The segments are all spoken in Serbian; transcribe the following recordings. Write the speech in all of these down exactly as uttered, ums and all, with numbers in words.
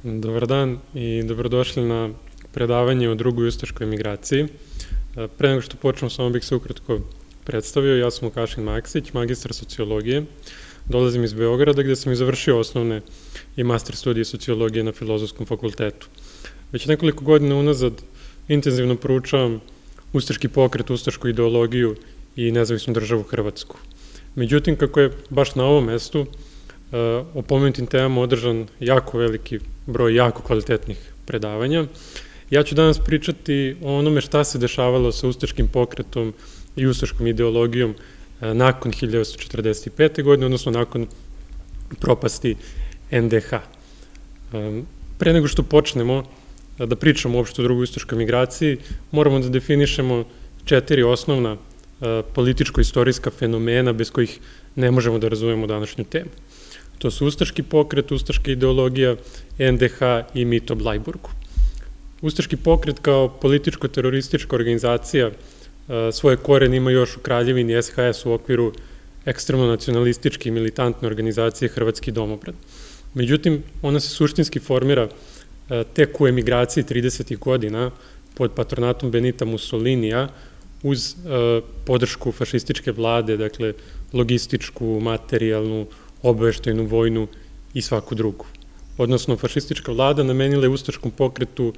Dobar dan i dobrodošli na predavanje o drugoj ustaškoj emigraciji. Pre nego što počnem, samo bih se ukratko predstavio. Ja sam Vukašin Maksić, magistar sociologije. Dolazim iz Beograda gde sam i završio osnovne i master studije sociologije na Filozofskom fakultetu. Već nekoliko godina unazad intenzivno proučavam ustaški pokret, ustašku ideologiju i nezavisnu državu Hrvatsku. Međutim, kako je baš na ovom mestu o pomenutim temama održan jako veliki broj jako kvalitetnih predavanja, ja ću danas pričati o onome šta se dešavalo sa ustaškim pokretom i ustaškom ideologijom nakon hiljadu devetsto četrdeset pete. godine, odnosno nakon propasti en de ha. Pre nego što počnemo da pričamo uopšte o drugoj ustaškoj migraciji, moramo da definišemo četiri osnovna političko-istorijska fenomena bez kojih ne možemo da razumemo današnju temu. To su ustaški pokret, ustaška ideologija, en de ha i mit o Blajburgu. Ustaški pokret kao političko-teroristička organizacija svoje korene ima još u Kraljevini es ha es u okviru ekstremno nacionalističke i militantne organizacije Hrvatski domobran. Međutim, ona se suštinski formira tek u emigraciji tridesetih godina pod patronatom Benita Mussolinija uz podršku fašističke vlade, dakle logističku, materijalnu, obaveštajnu, vojnu i svaku drugu. Odnosno, fašistička vlada namenila je ustaškom pokretu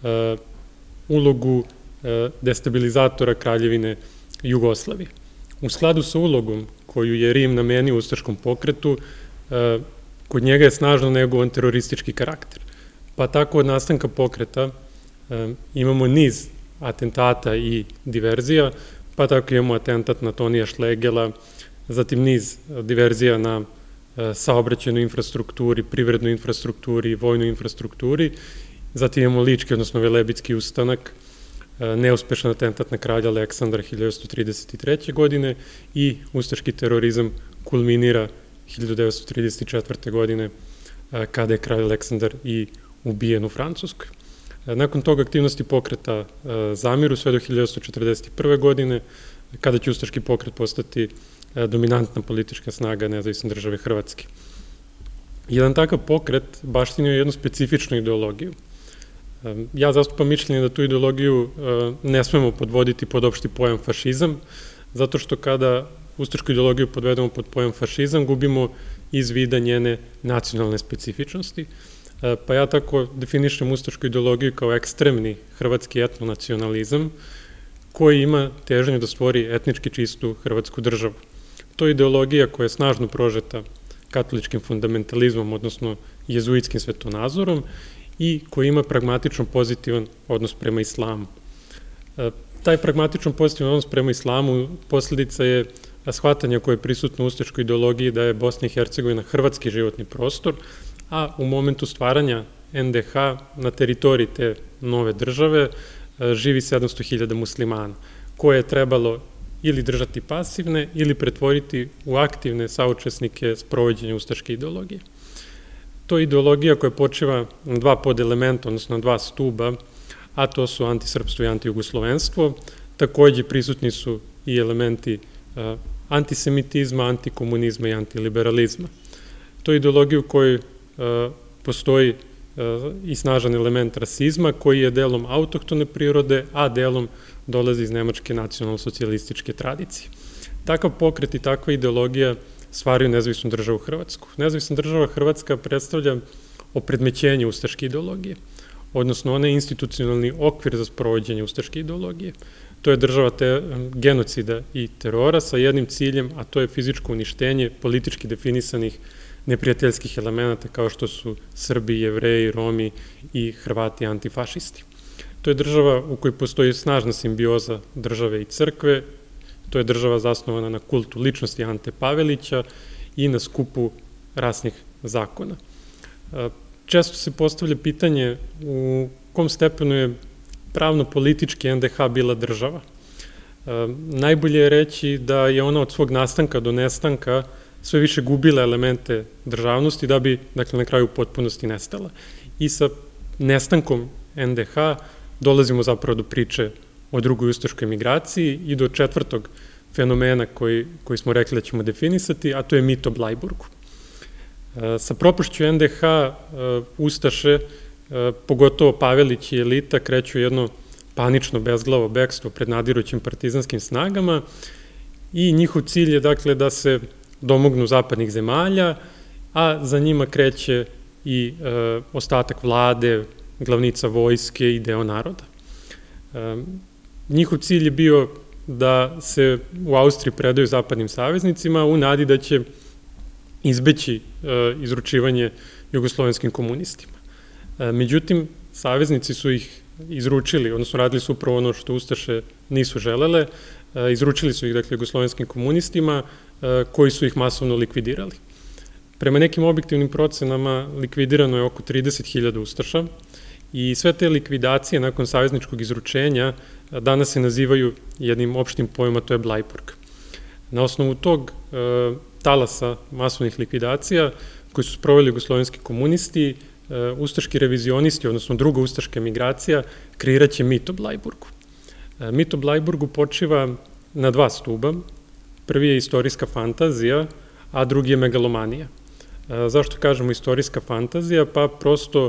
ulogu destabilizatora Kraljevine Jugoslavije. U skladu sa ulogom koju je Rim namenio ustaškom pokretu, kod njega je snažno negovan teroristički karakter. Pa tako od nastanka pokreta imamo niz atentata i diverzija, pa tako imamo atentat na Tonija Šlegela, zatim niz diverzija na saobraćajnoj infrastrukturi, privrednoj infrastrukturi, vojnoj infrastrukturi, zatim imamo Lički, odnosno Velebitski ustanak, neuspešan atentat na kralja Aleksandra hiljadu devetsto trideset treće. godine i ustaški terorizam kulminira hiljadu devetsto trideset četvrte. godine kada je kralj Aleksandar i ubijen u Francuskoj. Nakon toga aktivnosti pokreta zamiru sve do hiljadu devetsto četrdeset prve. godine, kada će ustaški pokret postati dominantna politička snaga nezavisne države Hrvatske. Jedan takav pokret baštinio je jednu specifičnu ideologiju. Ja zastupam mišljenje da tu ideologiju ne smemo podvoditi pod opšti pojam fašizam, zato što kada ustašku ideologiju podvedemo pod pojam fašizam, gubimo iz vida njene nacionalne specifičnosti. Pa ja tako definišem ustašku ideologiju kao ekstremni hrvatski etnonacionalizam koji ima težnju da stvori etnički čistu hrvatsku državu. To je ideologija koja je snažno prožeta katoličkim fundamentalizmom, odnosno jezuitskim svetonazorom i koja ima pragmatično pozitivan odnos prema islamu. Taj pragmatično pozitivan odnos prema islamu posledica je shvatanja koje je prisutno u ustaškoj ideologiji da je Bosna i Hercegovina hrvatski životni prostor, a u momentu stvaranja en de ha na teritoriji te nove države živi sedamsto hiljada muslimana, koje je trebalo ili držati pasivne ili pretvoriti u aktivne saučesnike sprovođenja ustaške ideologije. To je ideologija koja počiva na dva podelementa, odnosno na dva stuba, a to su antisrpstvo i antijugoslovenstvo. Takođe prisutni su i elementi antisemitizma, antikomunizma i antiliberalizma. To je ideologija u kojoj postoji i snažan element rasizma koji je delom autohtone prirode, a delom dolazi iz nemačke nacionalno-socijalističke tradicije. Takav pokret i takva ideologija stvaraju nezavisnu državu Hrvatsku. Nezavisna država Hrvatska predstavlja opredmećenje ustaške ideologije, odnosno ona je institucionalni okvir za sprovođenje ustaške ideologije. To je država genocida i terora sa jednim ciljem, a to je fizičko uništenje politički definisanih neprijateljskih elemenata kao što su Srbi, Jevreji, Romi i Hrvati antifašisti. To je država u kojoj postoji snažna simbioza države i crkve, to je država zasnovana na kultu ličnosti Ante Pavelića i na skupu rasnih zakona. Često se postavlja pitanje u kom stepenu je pravno-politički en de ha bila država. Najbolje je reći da je ona od svog nastanka do nestanka sve više gubila elemente državnosti da bi, dakle, na kraju u potpunosti nestala. I sa nestankom en de ha dolazimo zapravo do priče o drugoj ustaškoj emigraciji i do četvrtog fenomena koji, koji smo rekli da ćemo definisati, a to je mit o Blajburgu. Sa propušću en de ha Ustaše, pogotovo Pavelić i elita, kreću jedno panično bezglavo bekstvo pred nadirućim partizanskim snagama i njihov cilj je dakle da se domognu zapadnih zemalja, a za njima kreće i ostatak vlade, glavnica vojske i deo naroda. Njihov cilj je bio da se u Austriji predaju zapadnim saveznicima u nadi da će izbeći izručivanje jugoslovenskim komunistima. Međutim, saveznici su ih izručili, odnosno radili su upravo ono što Ustaše nisu želele, izručili su ih, dakle, jugoslovenskim komunistima koji su ih masovno likvidirali. Prema nekim objektivnim procenama likvidirano je oko trideset hiljada Ustaša i sve te likvidacije nakon savezničkog izručenja danas se nazivaju jednim opštim pojmom, a to je Blajburg. Na osnovu tog talasa masovnih likvidacija koji su sproveli jugoslovenski komunisti, ustaški revizionisti, odnosno druga ustaška emigracija, kreirat će mit o Blajburgu. Mit o Blajburgu počiva na dva stuba. Prvi je istorijska fantazija, a drugi je megalomanija. Zašto kažemo istorijska fantazija? Pa prosto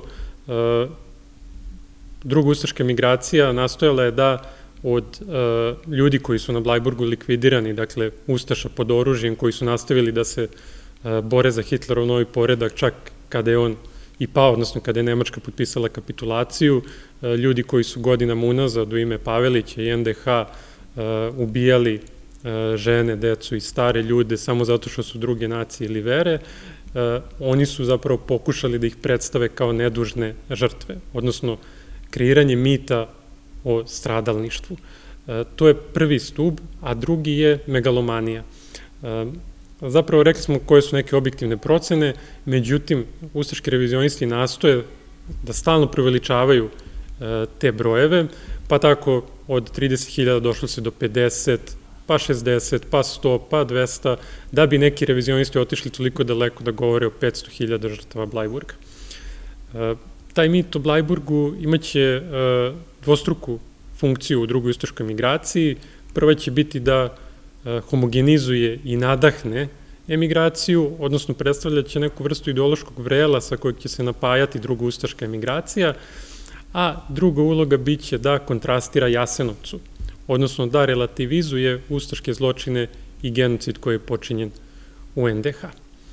druga ustaška emigracija nastojala je da od ljudi koji su na Blajburgu likvidirani, dakle ustaša pod oružjem, koji su nastavili da se bore za Hitlerov novi poredak, čak kada je on i pao, odnosno kada je Nemačka potpisala kapitulaciju, ljudi koji su godinama unazad u ime Pavelića i en de ha ubijali žene, decu i stare ljude samo zato što su druge nacije ili vere, oni su zapravo pokušali da ih predstave kao nedužne žrtve, odnosno kreiranje mita o stradalništvu. To je prvi stub, a drugi je megalomanija. Zapravo rekli smo koje su neke objektivne procene, međutim, ustaški revizionisti nastoje da stalno preveličavaju te brojeve, pa tako od trideset hiljada došlo se do pedeset, pa šezdeset, pa sto, pa dvesta, da bi neki revizionisti otišli toliko daleko da govore o petsto hiljada žrtava Blajburga. Taj mit o Blajburgu imaće dvostruku funkciju u drugoj ustaškoj emigraciji. Prva će biti da homogenizuje i nadahne emigraciju, odnosno predstavljaće neku vrstu ideološkog vrela sa kojeg će se napajati druga ustaška emigracija, a druga uloga biće da kontrastira Jasenovcu, odnosno da relativizuje ustaške zločine i genocid koji je počinjen u en de ha.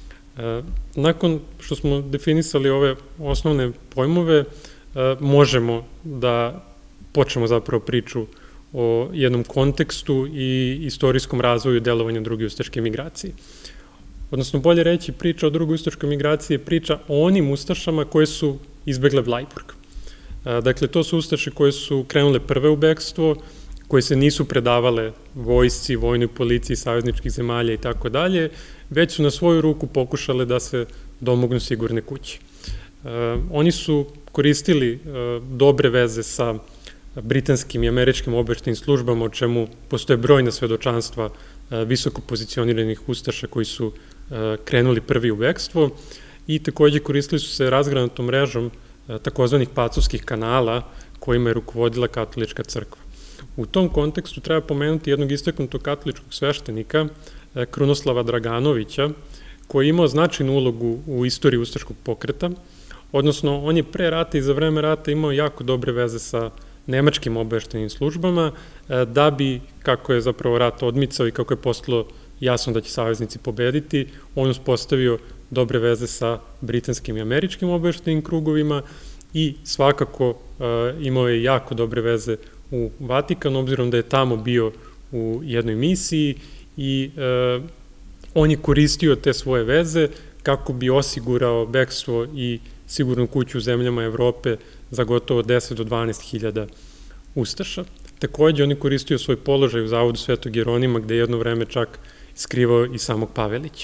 Nakon što smo definisali ove osnovne pojmove, možemo da počnemo zapravo priču o jednom kontekstu i istorijskom razvoju delovanja druge ustaške emigracije. Odnosno, bolje reći, priča o drugoj ustaškoj emigraciji je priča o onim ustašama koje su izbegle Blajburg. Dakle, to su ustaše koje su krenule prve u bekstvo, koje se nisu predavale vojsci, vojnoj policiji, savezničkih zemalja i tako dalje, već su na svoju ruku pokušale da se domognu sigurne kuće. Oni su koristili dobre veze sa britanskim i američkim obaveštajnim službama, o čemu postoje brojna svedočanstva visoko pozicioniranih ustaša koji su krenuli prvi u bekstvo i takođe koristili su se razgranatom mrežom takozvanih pacovskih kanala kojima je rukovodila katolička crkva. U tom kontekstu treba pomenuti jednog istaknutog katoličkog sveštenika, Krunoslava Draganovića, koji je imao značajnu ulogu u istoriji ustaškog pokreta, odnosno on je pre rata i za vreme rata imao jako dobre veze sa nemačkim obaveštajnim službama, da bi, kako je zapravo rat odmicao i kako je postalo jasno da će saveznici pobediti, on uspostavio dobre veze sa britanskim i američkim obaveštajnim krugovima i svakako imao je jako dobre veze u Vatikanu, obzirom da je tamo bio u jednoj misiji i on je koristio te svoje veze kako bi osigurao bekstvo i sigurnu kuću u zemljama Evrope za gotovo deset do dvanaest hiljada ustaša. Takođe, on je koristio svoj položaj u zavodu Svetog Jeronima, gde je jedno vreme čak skrivao i samog Pavelića.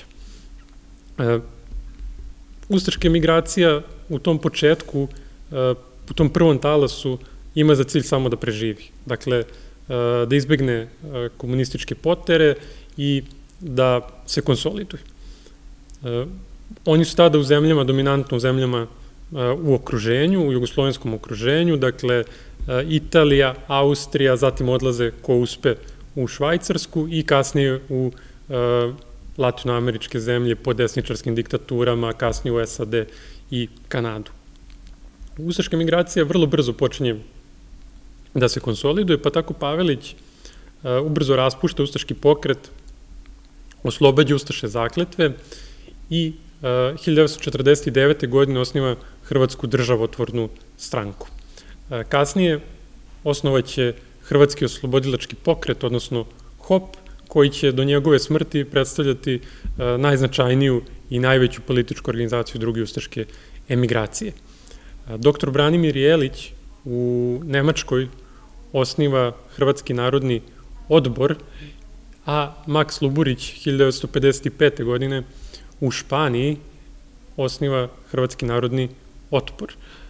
Ustaška emigracija u tom početku, u tom prvom talasu, ima za cilj samo da preživi. Dakle, da izbegne komunističke potere i da se konsoliduje. Oni su tada u zemljama, dominantno u zemljama u okruženju, u jugoslovenskom okruženju, dakle Italija, Austrija, zatim odlaze ko uspe u Švajcarsku i kasnije u latinoameričke zemlje pod desničarskim diktaturama, kasnije u S A D i Kanadu. Ustaška migracija vrlo brzo počinje da se konsoliduje, pa tako Pavelić ubrzo raspušta ustaški pokret, oslobađa ustaše zakletve i hiljadu devetsto četrdeset devete. godine osniva Hrvatsku državotvornu stranku. Kasnije osnovaće Hrvatski oslobodilački pokret, odnosno H O P, koji će do njegove smrti predstavljati najznačajniju i najveću političku organizaciju druge ustaške emigracije. Doktor Branimir Jelić u Nemačkoj osniva Hrvatski narodni odbor, a Maks Luburić hiljadu devetsto pedeset pete. godine u Španiji osniva Hrvatski narodni otpor.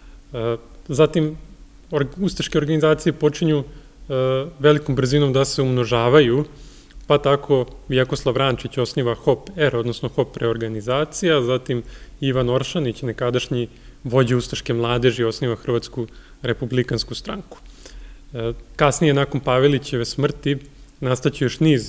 Zatim, ustaške organizacije počinju velikom brzinom da se umnožavaju, pa tako Vjekoslav Rančić osniva H O P R, odnosno H O P reorganizacija, zatim Ivan Oršanić, nekadašnji vođa ustaške mladeži, osniva Hrvatsku republikansku stranku. Kasnije, nakon Pavelićeve smrti, nastaće još niz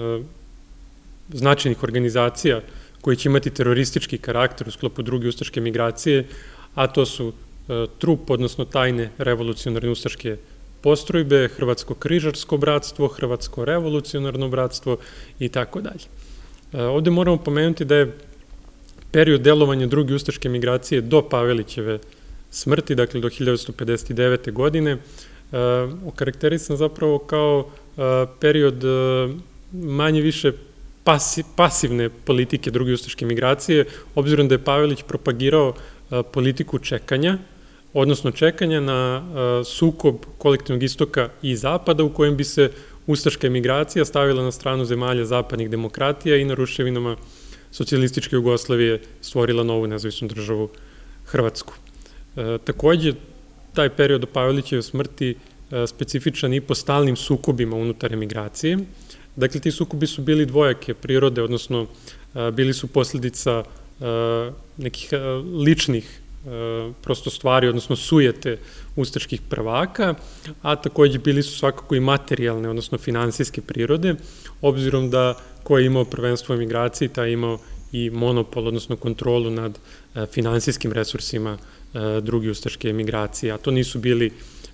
značajnih organizacija koji će imati teroristički karakter u sklopu druge ustaške migracije, a to su trup, odnosno tajne revolucionarne ustaške postrojbe, Hrvatsko križarsko bratstvo, Hrvatsko revolucionarno bratstvo i tako dalje. Ovde moramo pomenuti da je period delovanja druge ustaške migracije do Pavelićeve smrti, dakle do hiljadu devetsto pedeset devete. godine, okarakterisan zapravo kao period manje više pasivne politike druge ustaške migracije, obzirom da je Pavelić propagirao politiku čekanja, odnosno čekanja na sukob kolektivnog istoka i zapada, u kojem bi se ustaška emigracija stavila na stranu zemalja zapadnih demokratija i na ruševinama socijalističke Jugoslavije stvorila novu nezavisnu državu Hrvatsku. Takođe, taj period do Pavelićeve smrti specifičan i po stalnim sukobima unutar emigracije. Dakle, ti sukobi su bili dvojake prirode, odnosno bili su posledica nekih ličnih prosto stvari, odnosno sujete ustaških prvaka, a takođe bili su svakako i materijalne, odnosno finansijske prirode, obzirom da ko je imao prvenstvo u emigraciji, taj je imao i monopol, odnosno kontrolu nad finansijskim resursima druge ustaške emigracije, a to nisu bili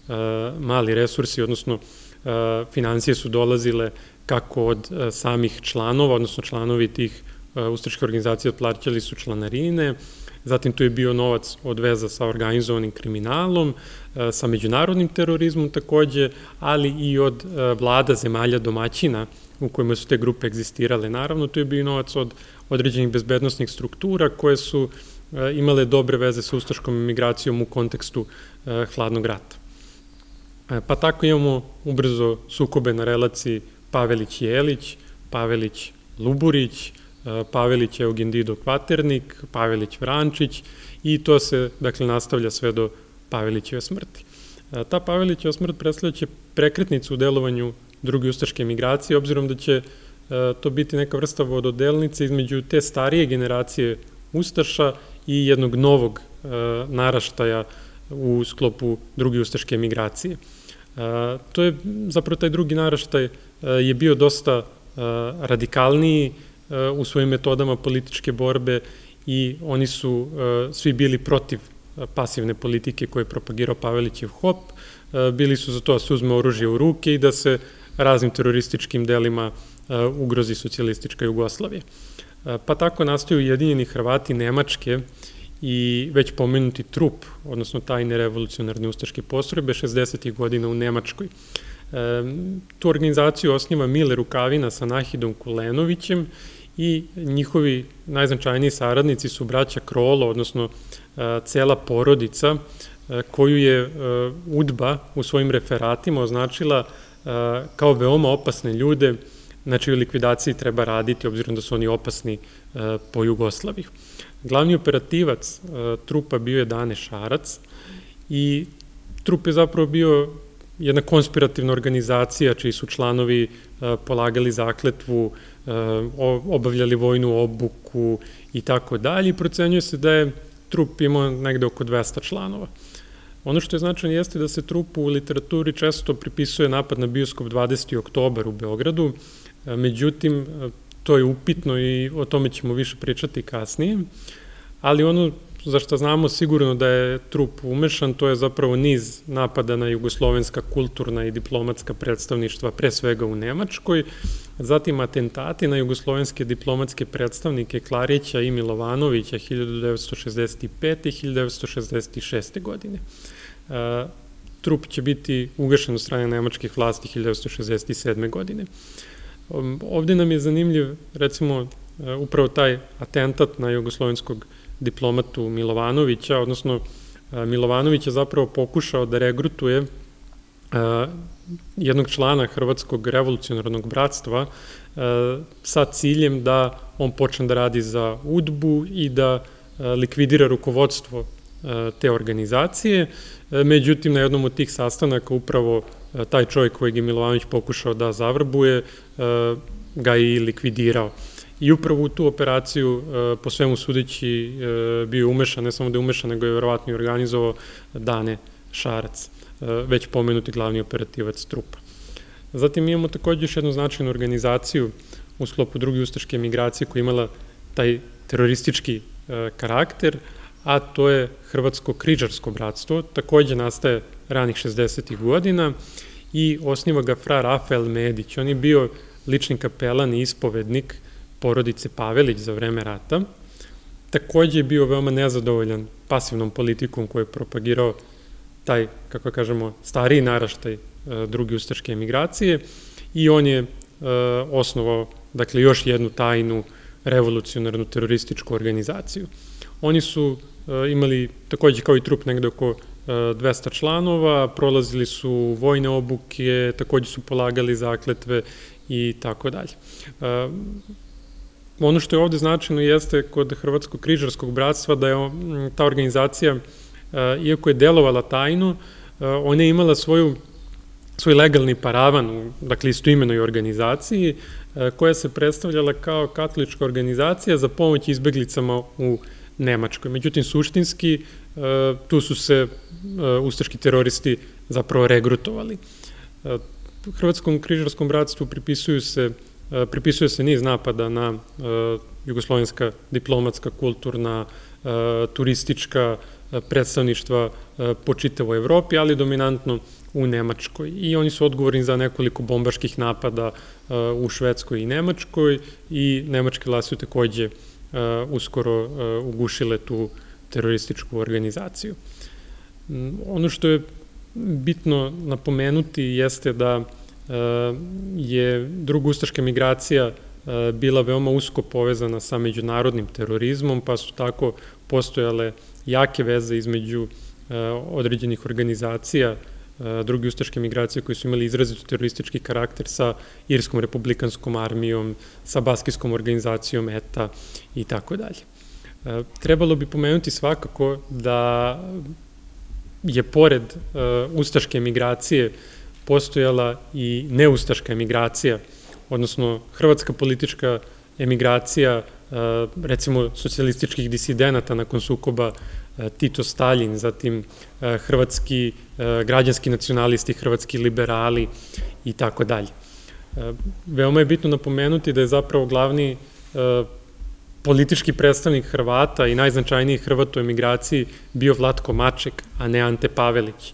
mali resursi, odnosno finansije su dolazile kako od samih članova, odnosno članovi tih ustaških organizacija plaćali su članarine, zatim tu je bio novac od veza sa organizovanim kriminalom, sa međunarodnim terorizmom takođe, ali i od vlada zemalja domaćina u kojima su te grupe egzistirale. Naravno, tu je bio novac od određenih bezbednostnih struktura koje su imale dobre veze sa ustaškom emigracijom u kontekstu hladnog rata. Pa tako imamo ubrzo sukobe na relaciji Pavelić-Jelić, Pavelić-Luburić, Pavelić-Eugendido-Kvaternik, Pavelić-Vrančić i to se, dakle, nastavlja sve do Pavelićeve smrti. Ta Pavelićeva smrt predstavljaće prekretnicu u delovanju druge ustaške emigracije, obzirom da će to biti neka vrsta vododelnice između te starije generacije ustaša i jednog novog naraštaja u sklopu druge ustaške emigracije. To je, zapravo taj drugi naraštaj je bio dosta radikalniji u svojim metodama političke borbe i oni su svi bili protiv pasivne politike koje je propagirao Pavelićev H O P, bili su za to da se uzme oružje u ruke i da se raznim terorističkim delima ugrozi socijalistička Jugoslavija. Pa tako nastaju Ujedinjeni Hrvati Nemačke i već pomenuti trup, odnosno tajne revolucionarne ustaške postrojbe šezdesetih godina u Nemačkoj. Tu organizaciju osniva Mile Rukavina sa Nahidom Kulenovićem i njihovi najznačajniji saradnici su braća Krolo, odnosno cela porodica koju je UDBA u svojim referatima označila kao veoma opasne ljude, na čijoj likvidaciji treba raditi, obzirom da su oni opasni po Jugoslaviji. Glavni operativac trupa bio je Dane Šarac i trup je zapravo bio jedna konspirativna organizacija čiji su članovi polagali zakletvu, obavljali vojnu obuku i tako dalje i procenjuje se da je trup imao negde oko dvesta članova. Ono što je značajno jeste da se trupu u literaturi često pripisuje napad na bioskop dvadesetog oktobra u Beogradu, međutim, to je upitno i o tome ćemo više pričati kasnije, ali ono za što znamo sigurno da je trup umešan, to je zapravo niz napada na jugoslovenska kulturna i diplomatska predstavništva, pre svega u Nemačkoj, zatim atentati na jugoslovenske diplomatske predstavnike Klarića i Milovanovića hiljadu devetsto šezdeset pete i hiljadu devetsto šezdeset šeste. godine. Trup će biti ugašen od strane nemačkih vlasti hiljadu devetsto šezdeset sedme. godine. Ovde nam je zanimljiv, recimo, upravo taj atentat na jugoslovenskog diplomatu Milovanovića, odnosno Milovanović je zapravo pokušao da regrutuje jednog člana Hrvatskog revolucionarnog bratstva sa ciljem da on počne da radi za UDBU i da likvidira rukovodstvo te organizacije. Međutim, na jednom od tih sastanaka upravo taj čovjek kojeg je Milovanović pokušao da zavrbuje ga i likvidirao. I upravo u tu operaciju, po svemu sudeći, bio umešan, ne samo da je umešan, nego je verovatno i organizovao Dane Šarac, već pomenuti glavni operativac trupa. Zatim imamo takođe još jednu značajnu organizaciju u sklopu druge ustaške emigracije koja je imala taj teroristički karakter, a to je Hrvatsko križarsko bratstvo, takođe nastaje ranih šezdesetih godina i osniva ga fra Rafael Medić. On je bio lični kapelan i ispovednik porodice Pavelić za vreme rata. Takođe je bio veoma nezadovoljan pasivnom politikom koju je propagirao taj, kako kažemo, stariji naraštaj druge ustaške emigracije i on je osnovao, dakle, još jednu tajnu revolucionarnu terorističku organizaciju. Oni su imali, takođe kao i trup, negde oko dvesta članova, prolazili su vojne obuke, takođe su polagali zakletve i tako dalje. Ono što je ovde značajno jeste kod Hrvatskog križarskog bratstva da je ta organizacija, iako je delovala tajno, ona je imala svoju, svoj legalni paravan, dakle istoimenoj organizaciji, koja se predstavljala kao katolička organizacija za pomoć izbeglicama u Nemačkoj. Međutim, suštinski, tu su se ustaški teroristi zapravo regrutovali. Hrvatskom križarskom bratstvu pripisuju se Pripisuje se niz napada na jugoslovenska diplomatska, kulturna, turistička predstavništva po čitavoj Evropi, ali dominantno u Nemačkoj. I oni su odgovorni za nekoliko bombaških napada u Švedskoj i Nemačkoj i nemačke vlasti su takođe uskoro ugušile tu terorističku organizaciju. Ono što je bitno napomenuti jeste da je druga ustaška migracija bila veoma usko povezana sa međunarodnim terorizmom, pa su tako postojale jake veze između određenih organizacija druge ustaške migracije koji su imali izrazito teroristički karakter sa Irskom republikanskom armijom, sa baskijskom organizacijom E T A i tako dalje. Trebalo bi pomenuti svakako da je pored ustaške migracije postojala i neustaška emigracija, odnosno hrvatska politička emigracija, recimo socijalističkih disidenata nakon sukoba Tito-Staljin, zatim hrvatski građanski nacionalisti, hrvatski liberali i tako dalje. Veoma je bitno napomenuti da je zapravo glavni politički predstavnik Hrvata i najznačajniji Hrvat u emigraciji bio Vlatko Maček, a ne Ante Pavelić.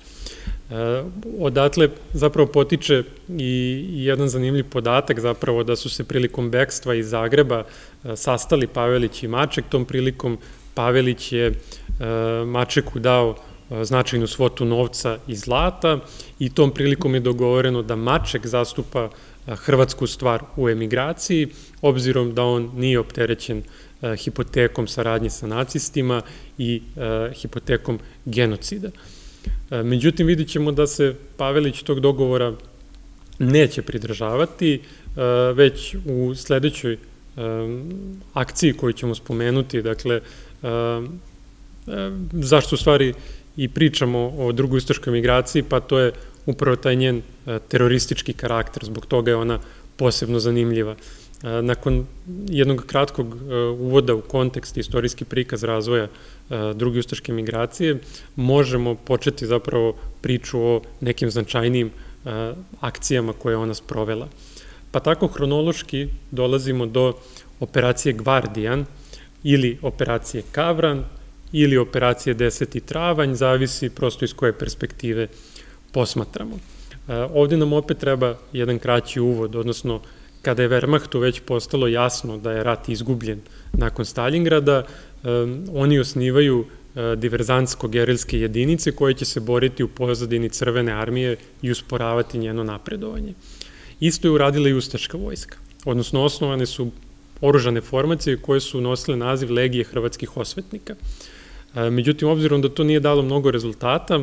Odatle zapravo potiče i jedan zanimljiv podatak zapravo da su se prilikom bekstva iz Zagreba sastali Pavelić i Maček. Tom prilikom Pavelić je Mačeku dao značajnu svotu novca i zlata i tom prilikom je dogovoreno da Maček zastupa hrvatsku stvar u emigraciji, obzirom da on nije opterećen hipotekom saradnje sa nacistima i hipotekom genocida. Međutim, vidit ćemo da se Pavelić tog dogovora neće pridržavati, već u sledećoj akciji koju ćemo spomenuti, dakle, zašto u stvari i pričamo o drugoj ustaškoj migraciji, pa to je upravo taj njen teroristički karakter, zbog toga je ona posebno zanimljiva. Nakon jednog kratkog uvoda u kontekst i istorijski prikaz razvoja druge ustaške migracije, možemo početi zapravo priču o nekim značajnijim akcijama koje je ona sprovela. Pa tako hronološki dolazimo do operacije Gvardijan ili operacije Kavran ili operacije deseti travanj, zavisi prosto iz koje perspektive posmatramo. Ovde nam opet treba jedan kraći uvod, odnosno kada je Wehrmachtu već postalo jasno da je rat izgubljen nakon Stalingrada, oni osnivaju diverzantsko-gerilske jedinice koje će se boriti u pozadini Crvene armije i usporavati njeno napredovanje. Isto je uradila i ustaška vojska, odnosno osnovane su oružane formacije koje su nosile naziv Legije hrvatskih osvetnika. Međutim, obzirom da to nije dalo mnogo rezultata,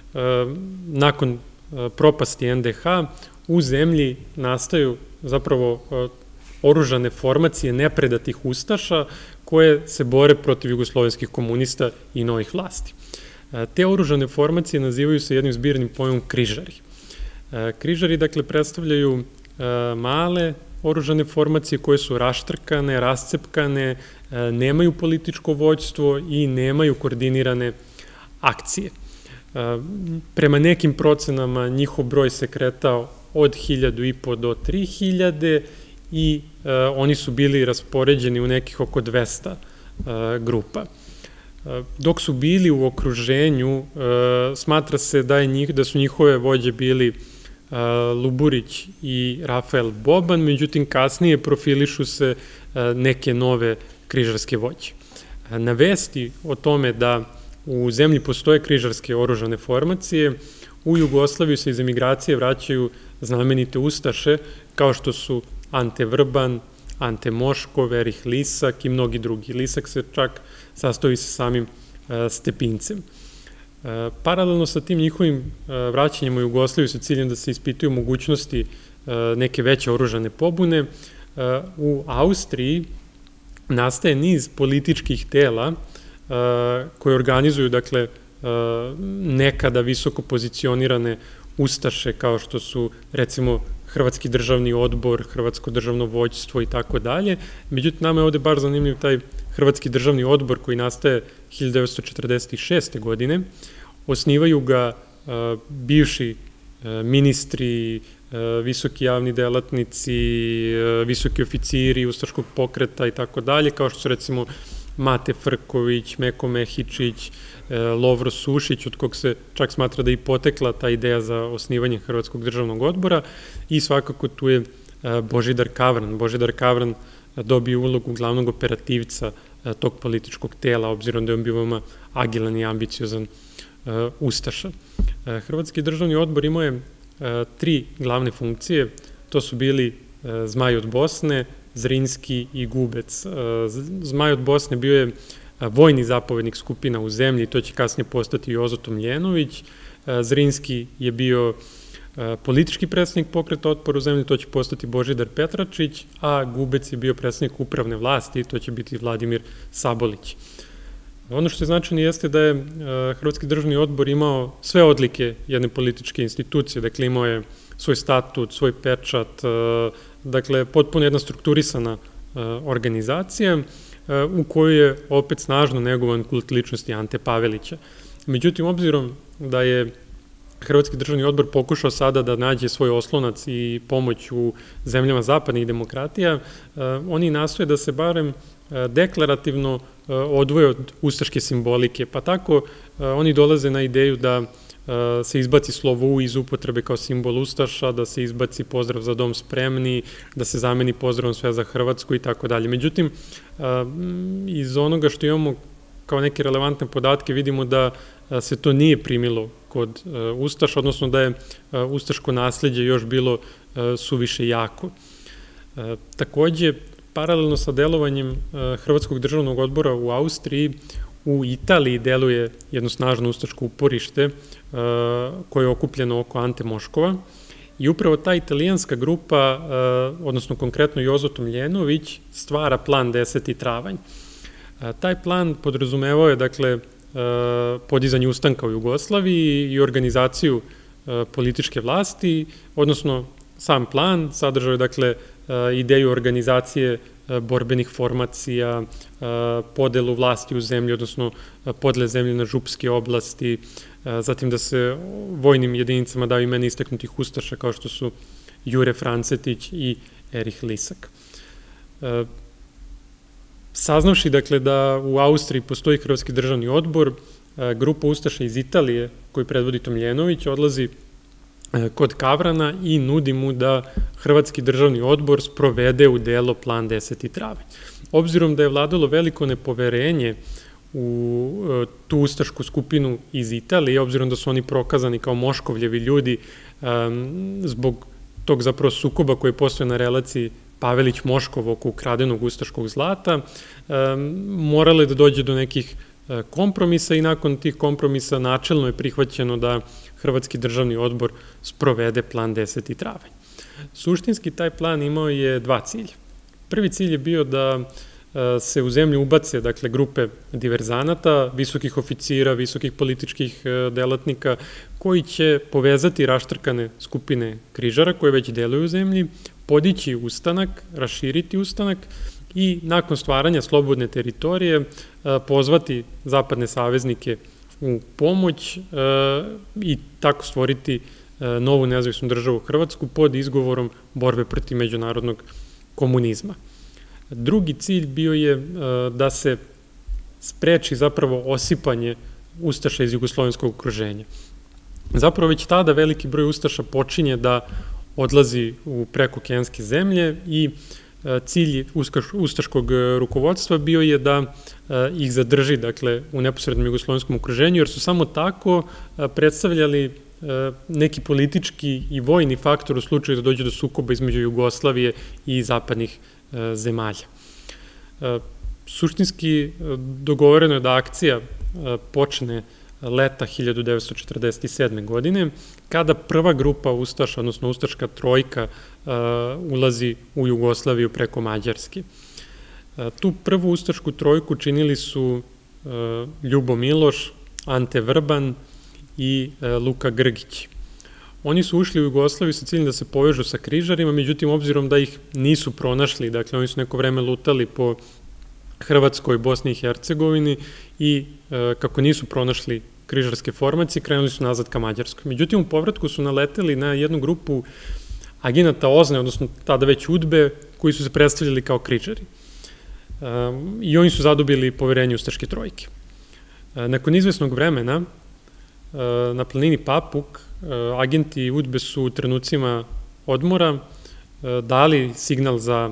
nakon propasti en de ha u zemlji nastaju zapravo oružane formacije nepredatih ustaša koje se bore protiv jugoslovenskih komunista i novih vlasti. Te oružane formacije nazivaju se jednim zbirnim pojmom križari. Križari, dakle, predstavljaju male oružane formacije koje su raštrkane, rascepkane, nemaju političko vođstvo i nemaju koordinirane akcije. Prema nekim procenama njihov broj se kretao od hiljadu i po do tri hiljade i oni su bili raspoređeni u nekih oko dvesta grupa. Dok su bili u okruženju, smatra se da, je njih, da su njihove vođe bili Luburić i Rafael Boban, međutim kasnije profilišu se neke nove križarske vođe. Na vesti o tome da u zemlji postoje križarske oružane formacije, u Jugoslaviju se iz emigracije vraćaju znamenite ustaše kao što su Ante Vrban, Ante Moškov, Erih Lisak i mnogi drugi. Lisak se čak sastoji sa samim Stepincem. Paralelno sa tim njihovim vraćanjem u Jugoslaviju sa ciljem da se ispituju mogućnosti neke veće oružane pobune, u Austriji nastaje niz političkih tela koje organizuju, dakle, nekada visoko pozicionirane ustaše kao što su, recimo, Hrvatski državni odbor, Hrvatsko državno vođstvo i tako dalje. Međutim, nama je ovde baš zanimljiv taj Hrvatski državni odbor koji nastaje hiljadu devetsto četrdeset šeste. godine. Osnivaju ga bivši ministri, visoki javni delatnici, visoki oficiri ustaškog pokreta i tako dalje, kao što su, recimo, Mate Frković, Meko Mehičić, Lovro Sušić, od kog se čak smatra da je i potekla ta ideja za osnivanje Hrvatskog državnog odbora, i svakako tu je Božidar Kavran. Božidar Kavran dobije ulogu glavnog operativca tog političkog tela, obzirom da je on bio veoma agilan i ambiciozan ustaša. Hrvatski državni odbor imao je tri glavne funkcije, to su bili Zmaj od Bosne, Zrinski i Gubec. Zmaj od Bosne bio je vojni zapovednik skupina u zemlji, to će kasnije postati Jozo Tomljenović. Zrinski je bio politički predsednik pokreta otpora u zemlji, to će postati Božidar Petračić, a Gubec je bio predsednik upravne vlasti, to će biti Vladimir Sabolić. Ono što je značajno jeste da je Hrvatski državni odbor imao sve odlike jedne političke institucije, dakle imao je svoj statut, svoj pečat, dakle potpuno jedna strukturisana organizacija u kojoj je opet snažno negovan kult ličnosti Ante Pavelića. Međutim, obzirom da je Hrvatski državni odbor pokušao sada da nađe svoj oslonac i pomoć u zemljama zapadnih demokratija, oni nastoje da se barem deklarativno odvoje od ustaške simbolike, pa tako oni dolaze na ideju da se izbaci slovo U iz upotrebe kao simbol ustaša, da se izbaci pozdrav za dom spremni, da se zameni pozdravom sve za Hrvatsku i tako dalje. Međutim, iz onoga što imamo kao neke relevantne podatke vidimo da se to nije primilo kod ustaša, odnosno da je ustaško nasledđe još bilo suviše jako. Takođe, paralelno sa delovanjem Hrvatskog državnog odbora u Austriji, u Italiji deluje jedno snažno ustaško uporište koje je okupljeno oko Ante Moškova i upravo ta italijanska grupa, odnosno konkretno Jozo Tomljenović, stvara plan deseti travanj. Taj plan podrazumevao je, dakle, podizanje ustanka u Jugoslaviji i organizaciju političke vlasti, odnosno sam plan sadržao je, dakle, ideju organizacije borbenih formacija, podelu vlasti u zemlji, odnosno podele zemlje na župske oblasti, zatim da se vojnim jedinicama daju imena istaknutih ustaša kao što su Jure Francetić i Erich Lisak. Saznavši, dakle, da u Austriji postoji Hrvatski državni odbor, grupa ustaša iz Italije, koju predvodi Tomljenović, odlazi kod Kavrana i nudi mu da Hrvatski državni odbor sprovede u delo plan deseti travanj. Obzirom da je vladalo veliko nepoverenje u tu ustašku skupinu iz Italije, obzirom da su oni prokazani kao moškovljevi ljudi zbog tog zapravo sukoba koji postoje na relaciji Pavelić-Moškov oko ukradenog ustaškog zlata, moralo je da dođe do nekih kompromisa i nakon tih kompromisa načelno je prihvaćeno da Hrvatski državni odbor sprovede plan deseti travanj. Suštinski taj plan imao je dva cilja. Prvi cilj je bio da se u zemlju ubace, dakle, grupe diverzanata, visokih oficira, visokih političkih delatnika, koji će povezati raštrkane skupine križara koje već deluju u zemlji, podići ustanak, raširiti ustanak i nakon stvaranja slobodne teritorije pozvati zapadne saveznike u pomoć i tako stvoriti novu nezavisnu državu Hrvatsku pod izgovorom borbe protiv međunarodnog komunizma. Drugi cilj bio je da se spreči zapravo osipanje ustaša iz jugoslovenskog okruženja. Zapravo već tada veliki broj ustaša počinje da odlazi u prekookeanske zemlje i cilj ustaškog rukovodstva bio je da ih zadrži, dakle, u neposrednom jugoslovenskom okruženju, jer su samo tako predstavljali neki politički i vojni faktor u slučaju da dođe do sukoba između Jugoslavije i zapadnih zemalja. Suštinski dogovoreno je da akcija počne leta hiljadu devetsto četrdeset sedme. godine, kada prva grupa ustaša, odnosno ustaška trojka, ulazi u Jugoslaviju preko Mađarske. Tu prvu ustašku trojku činili su Ljubo Miloš, Ante Vrban i Luka Grgić. Oni su ušli u Jugoslaviju sa ciljem da se povežu sa križarima, međutim, obzirom da ih nisu pronašli, dakle, oni su neko vreme lutali po Hrvatskoj, Bosni i Hercegovini i kako nisu pronašli križarske formacije, krenuli su nazad ka Mađarskoj. Međutim, u povratku su naleteli na jednu grupu agenata Ozne, odnosno tada već UDBE, koji su se predstavljali kao križari. I oni su zadobili poverenje ustaške trojke. Nakon izvesnog vremena, na planini Papuk, agenti UDBE su u trenucima odmora dali signal za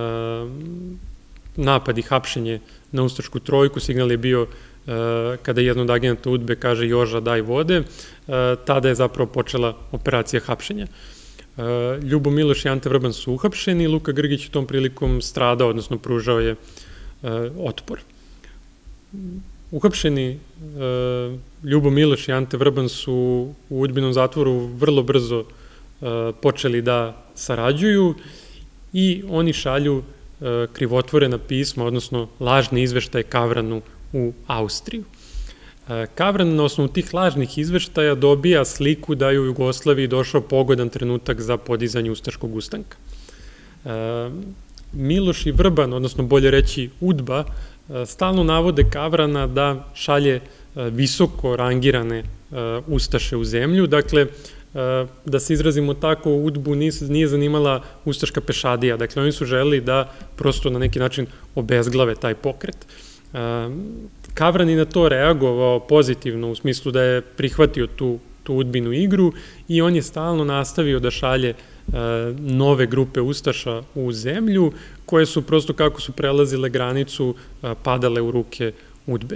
napad i hapšenje na ustašku trojku. Signal je bio kada jedan od agenta UDBE kaže Joža daj vode, tada je zapravo počela operacija hapšenja. Ljubo Miloš i Ante Vrban su uhapšeni, Luka Grgić u tom prilikom stradao, odnosno pružao je otpor. Uhapšeni Ljubo Miloš i Ante Vrban su u UDBinom zatvoru vrlo brzo počeli da sarađuju i oni šalju krivotvorena pisma, odnosno lažne izveštaje Kavranu u Austriju. Kavran na osnovu tih lažnih izveštaja dobija sliku da je u Jugoslaviji došao pogodan trenutak za podizanje ustaškog ustanka. Miloš i Vrban, odnosno bolje reći UDBA, stalno navode Kavrana da šalje visoko rangirane ustaše u zemlju, dakle, da se izrazimo tako, UDBU nije zanimala ustaška pešadija, dakle, oni su želeli da prosto na neki način obezglave taj pokret. Kavran je na to reagovao pozitivno, u smislu da je prihvatio tu UDBinu igru i on je stalno nastavio da šalje nove grupe ustaša u zemlju, koje su prosto kako su prelazile granicu padale u ruke UDBe.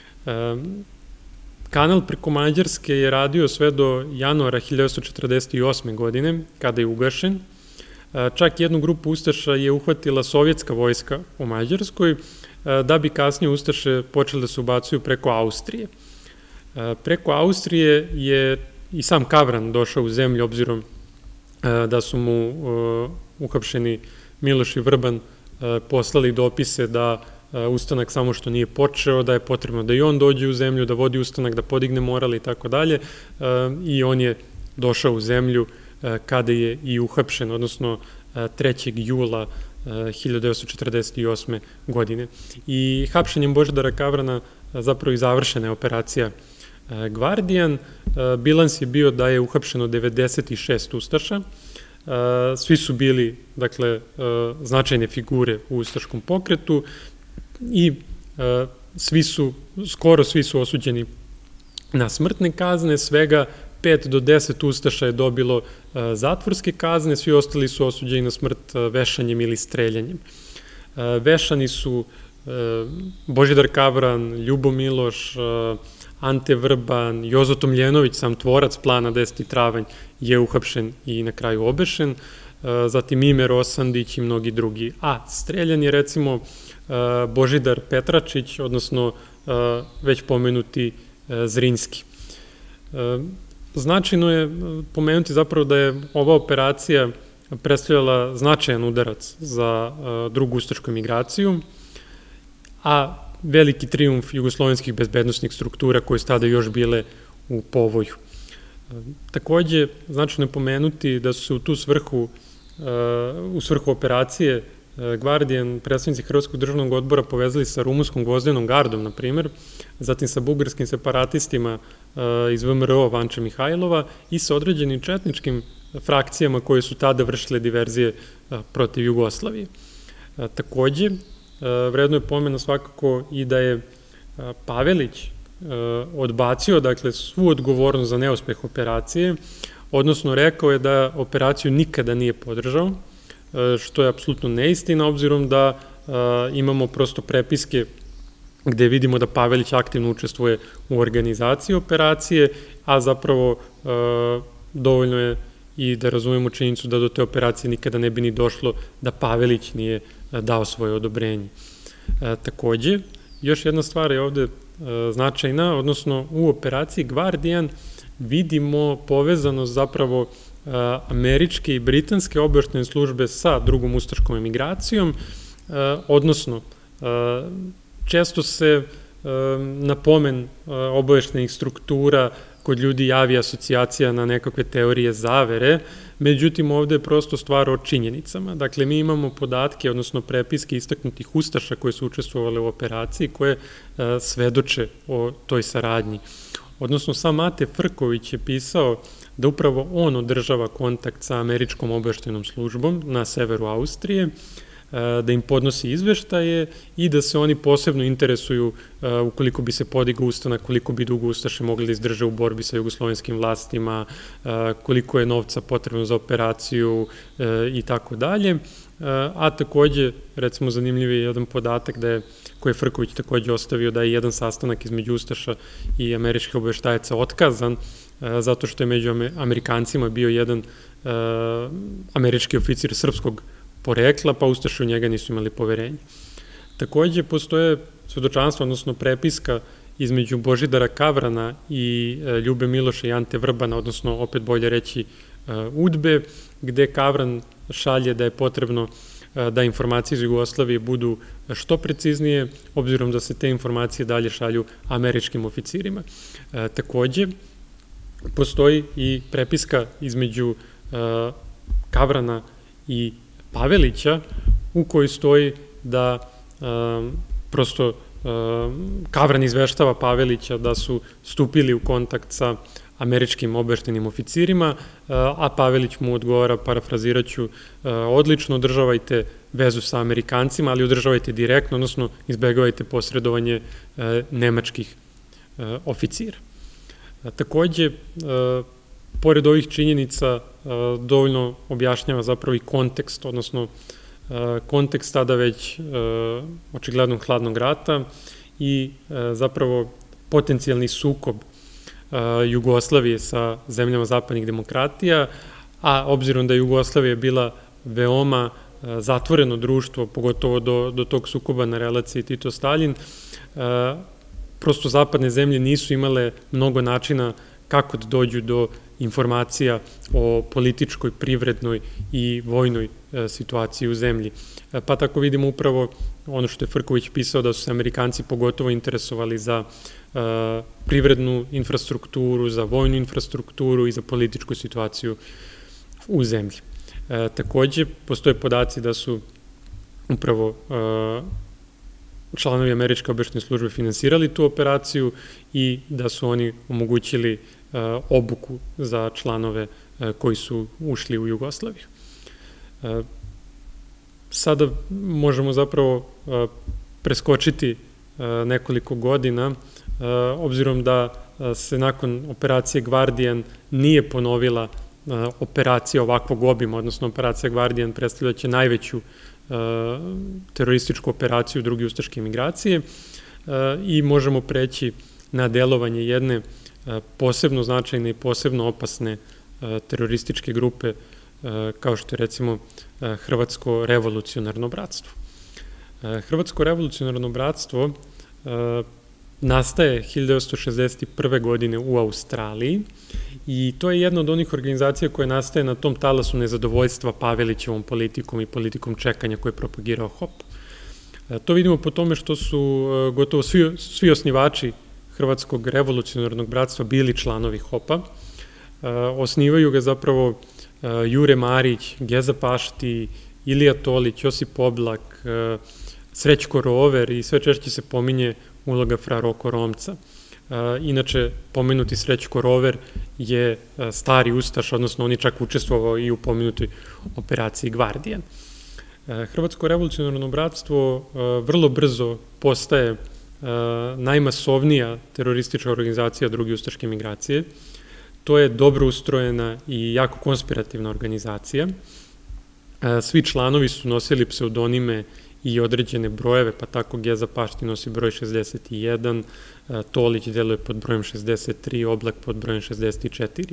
Kanal preko Mađarske je radio sve do januara hiljadu devetsto četrdeset osme. godine, kada je ugašen. Čak jednu grupu ustaša je uhvatila sovjetska vojska u Mađarskoj, da bi kasnije ustaše počeli da se ubacuju preko Austrije. Preko Austrije je i sam Kavran došao u zemlju, obzirom da su mu uhapšeni Miloš i Vrban poslali dopise da ustanak samo što nije počeo, da je potrebno da i on dođe u zemlju, da vodi ustanak, da podigne moral i tako dalje. I on je došao u zemlju kada je i uhapšen, odnosno trećeg jula hiljadu devetsto četrdeset osme. godine. I hapšenjem Božidara Kavrana zapravo i završena je operacija Gvardijan. Bilans je bio da je uhapšeno devedeset šest ustaša, svi su bili, dakle, značajne figure u ustaškom pokretu i svi su, skoro svi su osuđeni na smrtne kazne, svega pet do deset ustaša je dobilo zatvorske kazne, svi ostali su osuđeni na smrt vešanjem ili streljanjem. Vešani su Božidar Kavran, Ljubo Miloš, Ante Vrban, Jozo Tomljenović, sam tvorac plana deseti travanj, je uhapšen i na kraju obešen, zatim Ime Rosandić i mnogi drugi. A streljan je recimo Božidar Petračić, odnosno već pomenuti Zrinski. Značajno je pomenuti zapravo da je ova operacija predstavljala značajan udarac za drugu ustašku emigraciju, a veliki trijumf jugoslovenskih bezbednostnih struktura koje su tada još bile u povoju. Takođe, značajno je pomenuti da su se u tu svrhu, u svrhu operacije Gvardijan, predstavnici Hrvatskog državnog odbora povezali sa rumunskom gvozdenom gardom, na primer, zatim sa bugarskim separatistima iz V M R O Vanče Mihajlova i sa određenim četničkim frakcijama koje su tada vršile diverzije protiv Jugoslavije. Takođe, vredno je pomena svakako i da je Pavelić odbacio, dakle, svu odgovornost za neuspeh operacije, odnosno rekao je da operaciju nikada nije podržao, što je apsolutno neistina, obzirom da imamo prosto prepiske gde vidimo da Pavelić aktivno učestvuje u organizaciji operacije, a zapravo dovoljno je i da razumemo činjenicu da do te operacije nikada ne bi ni došlo da Pavelić nije dao svoje odobrenje. Takođe, još jedna stvar je ovde značajna, odnosno u operaciji Gvardijan vidimo povezanost zapravo američke i britanske obaveštajne službe sa drugom ustaškom emigracijom, odnosno često se na pomen obaveštajnih struktura kod ljudi javi asocijacija na nekakve teorije zavere, međutim ovde je prosto stvar o činjenicama. Dakle, mi imamo podatke, odnosno prepiske istaknutih ustaša koje su učestvovali u operaciji, koje svedoče o toj saradnji. Odnosno, sam Mate Frković je pisao da upravo on održava kontakt sa američkom obaveštajnom službom na severu Austrije, da im podnosi izveštaje i da se oni posebno interesuju ukoliko bi se podigao ustanak, koliko bi dugo ustaše mogli da izdrže u borbi sa jugoslovenskim vlastima, koliko je novca potrebno za operaciju i tako dalje. A takođe, recimo, zanimljiv je jedan podatak da je, koji je Frković takođe ostavio, da je jedan sastanak između ustaša i američkih obaveštajaca otkazan, zato što je među Amerikancima bio jedan američki oficir srpskog porekla, pa ustaše u njega nisu imali poverenje. Takođe, postoje svedočanstva, odnosno prepiska između Božidara Kavrana i Ljube Miloša i Ante Vrbana, odnosno, opet bolje reći, Udbe, gde Kavran šalje da je potrebno da informacije iz Jugoslavije budu što preciznije, obzirom da se te informacije dalje šalju američkim oficirima. Takođe, postoji i prepiska između Kavrana i Pavelića, u kojoj stoji da prosto Kavran izveštava Pavelića da su stupili u kontakt sa američkim obaveštajnim oficirima, a Pavelić mu odgovara, parafraziraću, odlično, održavajte vezu sa Amerikancima, ali održavajte direktno, odnosno izbegavajte posredovanje nemačkih oficira. Takođe, pored ovih činjenica, dovoljno objašnjava zapravo i kontekst, odnosno kontekst tada već očiglednog hladnog rata i zapravo potencijalni sukob Jugoslavije sa zemljama zapadnih demokratija, a obzirom da je Jugoslavija bila veoma zatvoreno društvo, pogotovo do, do tog sukoba na relaciji Tito-Stalin, prosto zapadne zemlje nisu imale mnogo načina kako da dođu do informacija o političkoj, privrednoj i vojnoj situaciji u zemlji. Pa tako vidimo upravo ono što je Frković pisao, da su se Amerikanci pogotovo interesovali za privrednu infrastrukturu, za vojnu infrastrukturu i za političku situaciju u zemlji. Takođe, postoje podaci da su upravo članovi američke obaveštajne službe finansirali tu operaciju i da su oni omogućili obuku za članove koji su ušli u Jugoslaviju. Sada možemo zapravo preskočiti nekoliko godina, obzirom da se nakon operacije Guardian nije ponovila operacija ovakvog obima, odnosno operacija Guardian predstavljaće najveću terorističku operaciju druge ustaške migracije i možemo preći na delovanje jedne posebno značajne i posebno opasne terorističke grupe kao što je recimo Hrvatsko revolucionarno bratstvo. Hrvatsko revolucionarno bratstvo nastaje hiljadu devetsto šezdeset prve. godine u Australiji i to je jedna od onih organizacija koja nastaje na tom talasu nezadovoljstva Pavelićevom politikom i politikom čekanja koje je propagirao H O P. To vidimo po tome što su gotovo svi, svi osnivači Hrvatskog revolucionarnog bratstva bili članovi H O P-a. Osnivaju ga zapravo Jure Marić, Geza Pašti, Ilija Tolić, Josip Oblak, Srećko Rover i sve češće se pominje uloga fra Roko Romca. Inače, pomenuti Srećko Rover je stari ustaš, odnosno on je čak učestvovao i u pomenutoj operaciji Guardian. Hrvatsko revolucionarno bratstvo vrlo brzo postaje najmasovnija teroristička organizacija druge ustaške migracije. To je dobro ustrojena i jako konspirativna organizacija. Svi članovi su nosili pseudonime i određene brojeve, pa tako Geza Pašti nosi broj šezdeset jedan, Tolić deluje pod brojem šezdeset tri, Oblak pod brojem šezdeset četiri.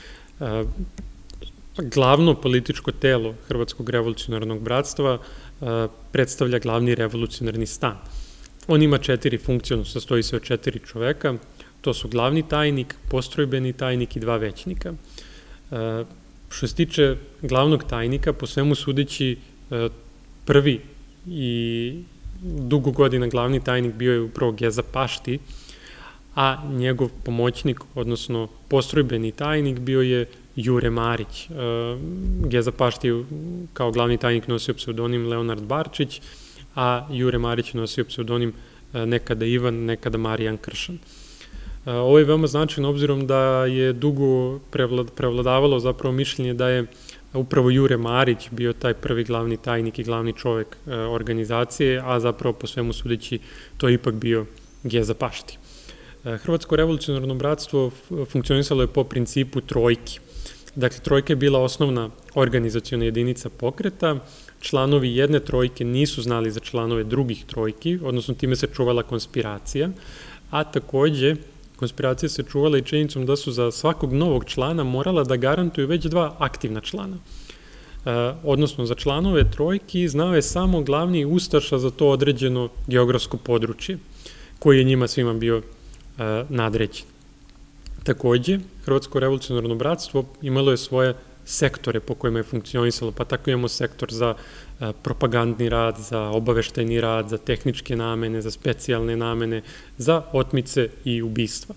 Glavno političko telo Hrvatskog revolucionarnog bratstva predstavlja glavni revolucionarni stan. On ima četiri funkcije, odnosno sastoji se od četiri čoveka, to su glavni tajnik, postrojbeni tajnik i dva većnika. Što se tiče glavnog tajnika, po svemu sudeći prvi i dugo godina glavni tajnik bio je upravo Geza Pašti, a njegov pomoćnik, odnosno postrojbeni tajnik, bio je Jure Marić. Geza Pašti kao glavni tajnik nosio pseudonim Leonard Barčić, a Jure Marić nosio pseudonim nekada Ivan, nekada Marijan Kršan. Ovo je veoma značajno obzirom da je dugo prevladavalo zapravo mišljenje da je upravo Jure Marić bio taj prvi glavni tajnik i glavni čovek organizacije, a zapravo po svemu sudeći to je ipak bio Geza Pašti. Hrvatsko revolucionarno bratstvo funkcionisalo je po principu trojki. Dakle, trojka je bila osnovna organizaciona jedinica pokreta, članovi jedne trojke nisu znali za članove drugih trojki, odnosno time se čuvala konspiracija, a takođe konspiracija se čuvala i činjenicom da su za svakog novog člana morala da garantuju već dva aktivna člana. Odnosno, za članove trojki znao je samo glavni ustaša za to određeno geografsko područje, koji je njima svima bio nadređen. Takođe, Hrvatsko revolucionarno bratstvo imalo je svoje sektore po kojima je funkcionisalo, pa tako imamo sektor za propagandni rad, za obaveštajni rad, za tehničke namene, za specijalne namene, za otmice i ubistva.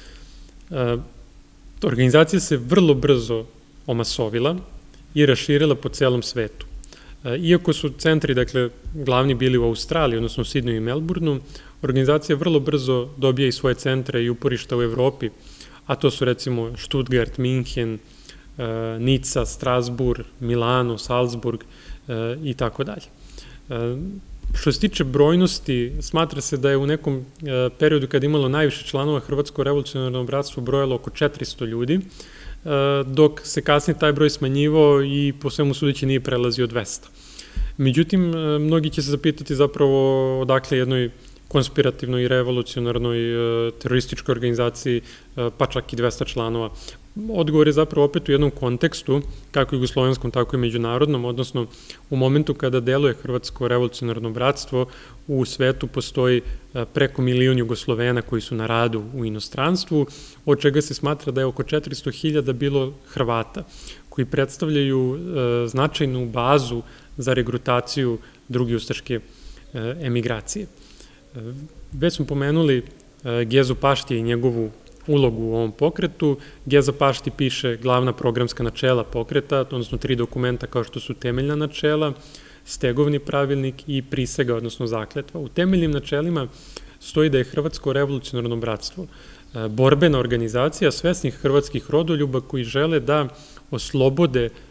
Organizacija se vrlo brzo omasovila i raširila po celom svetu. Iako su centri, dakle, glavni bili u Australiji, odnosno u Sidneju i Melbourneu, organizacija vrlo brzo dobija i svoje centre i uporišta u Evropi, a to su recimo Stuttgart, Minhen, Nica, Strasbourg, Milano, Salzburg i tako dalje. Što se tiče brojnosti, smatra se da je u nekom periodu kada imalo najviše članova Hrvatsko revolucionarno bratstvo brojalo oko četiristo ljudi, dok se kasnije taj broj smanjivao i po svemu sudeći nije prelazio dvesta. Međutim, mnogi će se zapitati zapravo odakle jednoj konspirativnoj i revolucionarnoj terorističkoj organizaciji pa čak i dvesta članova. Odgovor je zapravo opet u jednom kontekstu, kako jugoslovenskom, tako i međunarodnom, odnosno u momentu kada deluje Hrvatsko revolucionarno bratstvo, u svetu postoji preko milion Jugoslovena koji su na radu u inostranstvu, od čega se smatra da je oko četiristo hiljada bilo Hrvata, koji predstavljaju značajnu bazu za regrutaciju druge ustaške emigracije. Već smo pomenuli Gezu Paštija i njegovu ulogu u ovom pokretu. Geza Pašti piše glavna programska načela pokreta, odnosno tri dokumenta kao što su temeljna načela, stegovni pravilnik i prisega, odnosno zakletva. U temeljnim načelima stoji da je Hrvatsko revolucionarno bratstvo borbena organizacija svesnih hrvatskih rodoljuba koji žele da oslobode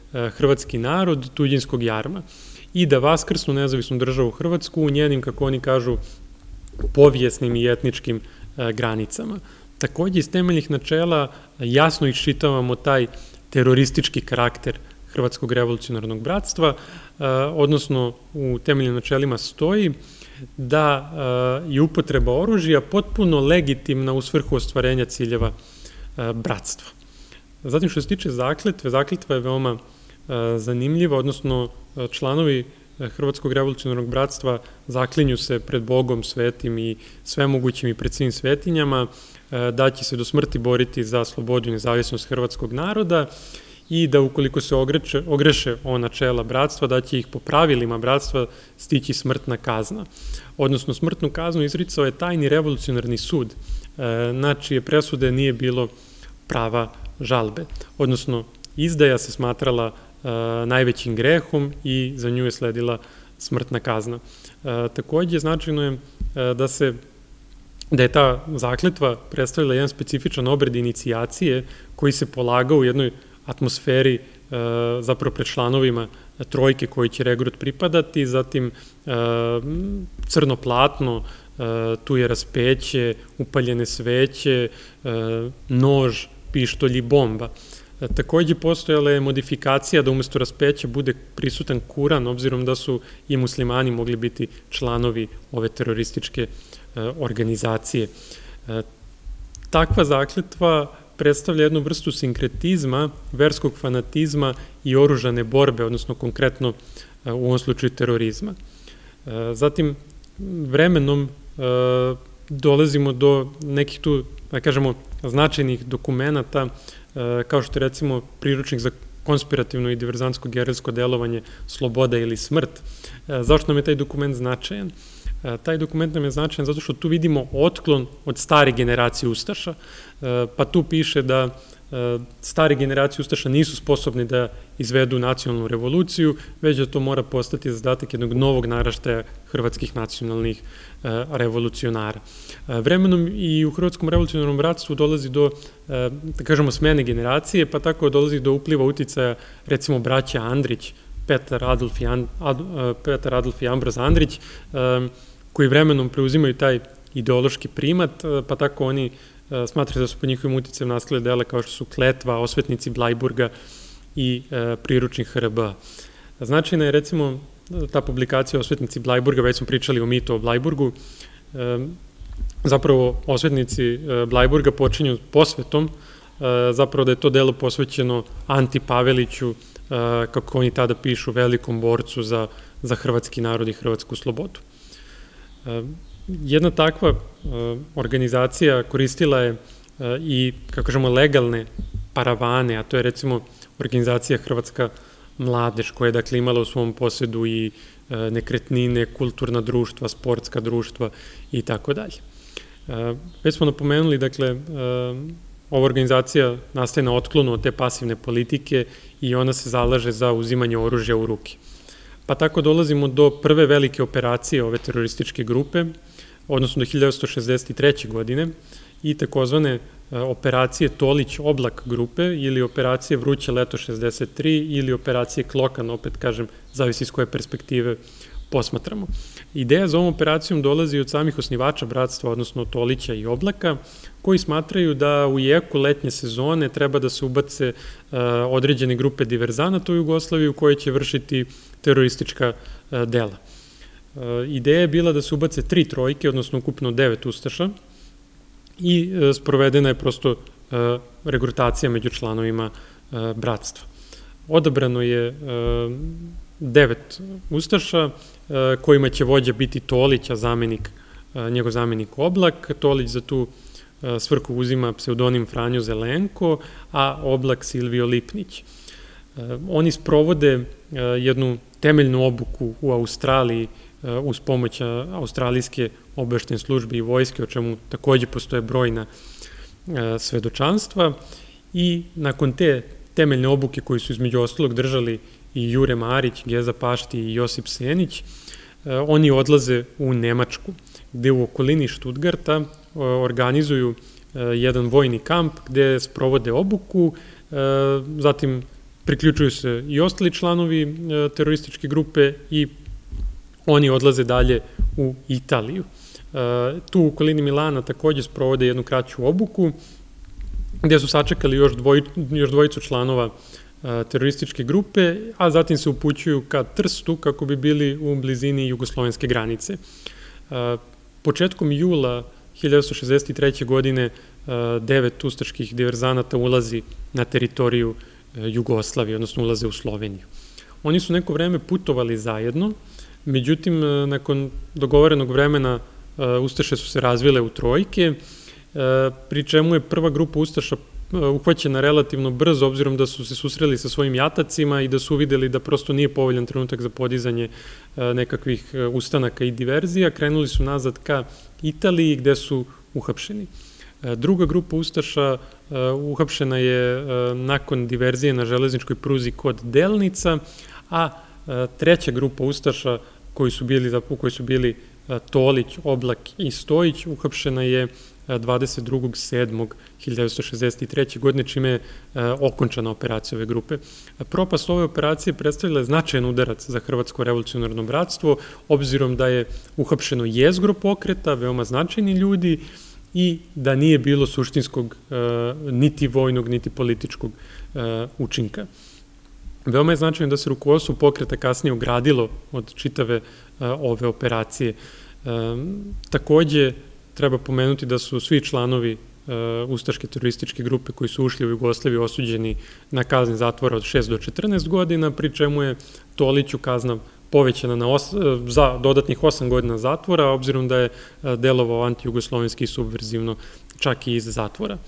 hrvatski narod tuđinskog jarma i da vaskrsnu nezavisnu državu Hrvatsku u njenim, kako oni kažu, povijesnim i etničkim granicama. Takođe, iz temeljnih načela jasno iščitavamo taj teroristički karakter Hrvatskog revolucionarnog bratstva, odnosno u temeljnim načelima stoji da je upotreba oružja potpuno legitimna u svrhu ostvarenja ciljeva bratstva. Zatim, što se tiče zakletve, zakletva je veoma zanimljiva, odnosno članovi Hrvatskog revolucionarnog bratstva zaklinju se pred Bogom svetim i svemogućim i pred svim svetinjama da će se do smrti boriti za slobodu i nezavisnost hrvatskog naroda i da ukoliko se ogreše, ogreše o načela bratstva, da će ih po pravilima bratstva stići smrtna kazna. Odnosno, smrtnu kaznu izricao je tajni revolucionarni sud, na čije presude nije bilo prava žalbe. Odnosno, izdaja se smatrala najvećim grehom i za nju je sledila smrtna kazna. Takođe, značajno je da se da je ta zakletva predstavila jedan specifičan obred inicijacije koji se polagao u jednoj atmosferi zapravo pred članovima trojke koji će regrut pripadati, zatim crno platno, tu je raspeće, upaljene sveće, nož, pištolj i bomba. Takođe, postojala je modifikacija da umesto raspeća bude prisutan Kuran, obzirom da su i muslimani mogli biti članovi ove terorističke organizacije. Takva zakletva predstavlja jednu vrstu sinkretizma, verskog fanatizma i oružane borbe, odnosno konkretno u ovom slučaju terorizma. Zatim, vremenom dolazimo do nekih tu, da kažemo, značajnih dokumenta, kao što je recimo priručnik za konspirativno i diverzantsko gerilsko delovanje Sloboda ili smrt. Zašto nam je taj dokument značajan? Taj dokument nam je značajan zato što tu vidimo otklon od stare generacije Ustaša, pa tu piše da stare generacije Ustaša nisu sposobni da izvedu nacionalnu revoluciju, već da to mora postati zadatak jednog novog naraštaja hrvatskih nacionalnih revolucionara. Vremenom i u Hrvatskom revolucionarnom bratstvu dolazi do, da kažemo, smene generacije, pa tako dolazi do upliva uticaja, recimo, braća Andrić, Petar Adolf i, Petar Adolf i Ambroz Andrić, koji vremenom preuzimaju taj ideološki primat, pa tako oni smatraju da su po njihovim uticajem nastale dela kao što su Kletva, Osvetnici Blajburga i priručnik H R B. Značajna je, recimo, ta publikacija Osvetnici Blajburga, već smo pričali o mitu o Blajburgu, zapravo Osvetnici Blajburga počinju posvetom, zapravo da je to delo posvećeno Anti Paveliću, kako oni tada pišu, velikom borcu za, za hrvatski narod i hrvatsku slobodu. Jedna takva organizacija koristila je i, kako kažemo, legalne paravane, a to je recimo organizacija Hrvatska mladež, koja je dakle imala u svom posedu i nekretnine, kulturna društva, sportska društva i tako dalje. Već smo napomenuli, dakle, ova organizacija nastaje na otklonu od te pasivne politike i ona se zalaže za uzimanje oružja u ruke. Pa tako dolazimo do prve velike operacije ove terorističke grupe, odnosno do hiljadu devetsto šezdeset treće. godine i takozvane operacije Tolić Oblak grupe ili operacije Vruće leto šezdeset tri ili operacije Klokan, opet kažem, zavisi iz koje perspektive posmatramo. Ideja za ovom operacijom dolazi od samih osnivača bratstva, odnosno Tolića i Oblaka, koji smatraju da u jeku letnje sezone treba da se ubace određene grupe diverzanata u Jugoslaviju koje će vršiti teroristička dela. Ideja je bila da se ubace tri trojke, odnosno ukupno devet ustaša i sprovedena je prosto regrutacija među članovima bratstva. Odabrano je devet ustaša kojima će vođa biti Tolić, a zamenik, njegov zamenik Oblak. Tolić za tu svrhu uzima pseudonim Franjo Zelenko, a Oblak Silvio Lipnić. Oni sprovode jednu temeljnu obuku u Australiji uz pomoć australijske obeštene službe i vojske, o čemu takođe postoje brojna svedočanstva, i nakon te temeljne obuke koji su između ostalog držali i Jure Marić, Geza Pašti i Josip Senić, oni odlaze u Nemačku, gde u okolini Štutgarta organizuju jedan vojni kamp gde sprovode obuku, zatim priključuju se i ostali članovi terorističke grupe i oni odlaze dalje u Italiju. Tu u okolini Milana takođe sprovode jednu kraću obuku, gde su sačekali još, dvoj, još dvojicu članova terorističke grupe, a zatim se upućuju ka Trstu kako bi bili u blizini jugoslovenske granice. Početkom jula hiljadu devetsto šezdeset treće. godine devet ustaških diverzanata ulazi na teritoriju Jugoslavije, odnosno ulaze u Sloveniju. Oni su neko vreme putovali zajedno, međutim, nakon dogovorenog vremena Ustaše su se razvile u trojke, pri čemu je prva grupa Ustaša uhvaćena relativno brzo, obzirom da su se susreli sa svojim jatacima i da su uvideli da prosto nije povoljan trenutak za podizanje nekakvih ustanaka i diverzija. Krenuli su nazad ka Italiji gde su uhapšeni. Druga grupa Ustaša uhapšena je nakon diverzije na železničkoj pruzi kod Delnica, a treća grupa Ustaša koji su bili, u kojoj su bili Tolić, Oblak i Stojić, uhapšena je dvadeset drugog sedmog hiljadu devetsto šezdeset treće. godine, čime je okončana operacija ove grupe. Propast ove operacije predstavila je značajan udarac za Hrvatsko revolucionarno bratstvo, obzirom da je uhapšeno jezgro pokreta, veoma značajni ljudi, i da nije bilo suštinskog niti vojnog, niti političkog učinka. Veoma je značajno da se rukovodstvo pokreta kasnije ogradilo od čitave ove operacije. Takođe, treba pomenuti da su svi članovi ustaške terorističke grupe koji su ušli u Jugoslaviju osuđeni na kazne zatvora od šest do četrnaest godina, pri čemu je Toliću kazna povećana za dodatnih osam godina zatvora, obzirom da je delovao antijugoslovenski i subverzivno čak i iz zatvora.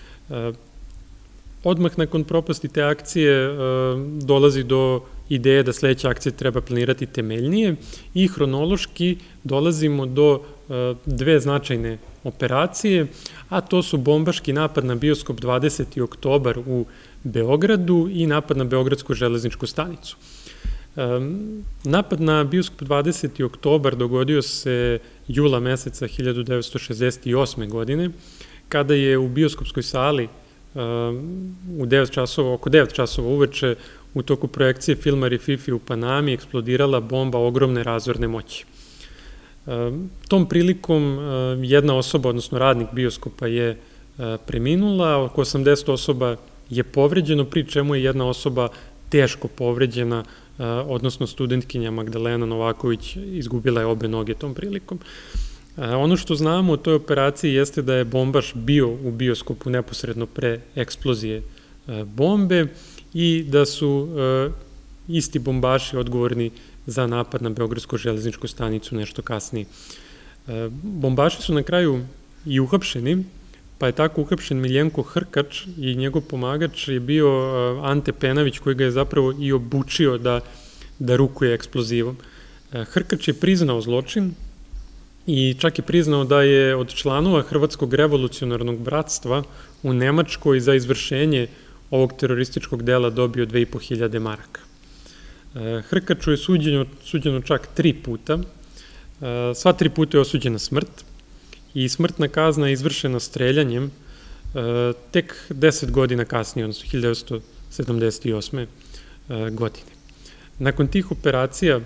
Odmah nakon propasti te akcije dolazi do ideje da sledeća akcija treba planirati temeljnije i hronološki dolazimo do dve značajne operacije, a to su bombaški napad na bioskop dvadeseti oktobar u Beogradu i napad na Beogradsku železničku stanicu. Napad na bioskop dvadeseti oktobar dogodio se jula meseca hiljadu devetsto šezdeset osme. godine, kada je u bioskopskoj sali u devet časova, oko devet časova uveče u toku projekcije filma Rififi u Panami eksplodirala bomba ogromne razorne moći. Tom prilikom jedna osoba, odnosno radnik bioskopa, je preminula, oko osamdeset osoba je povređeno, pri čemu je jedna osoba teško povređena, odnosno studentkinja Magdalena Novaković izgubila je obe noge tom prilikom. Ono što znamo o toj operaciji jeste da je bombaš bio u bioskopu neposredno pre eksplozije bombe i da su isti bombaši odgovorni za napad na Beogradsku železničku stanicu nešto kasnije. Bombaši su na kraju i uhapšeni, pa je tako uhapšen Miljenko Hrkač i njegov pomagač je bio Ante Penavić, koji ga je zapravo i obučio da, da rukuje eksplozivom. Hrkač je priznao zločin i čak je priznao da je od članova Hrvatskog revolucionarnog bratstva u Nemačkoj za izvršenje ovog terorističkog dela dobio dve i po hiljade maraka. Hrkaču je suđeno, suđeno čak tri puta. Sva tri puta je osuđena smrt i smrtna kazna je izvršena streljanjem tek deset godina kasnije, odnosno hiljadu devetsto sedamdeset osme. godine. Nakon tih operacija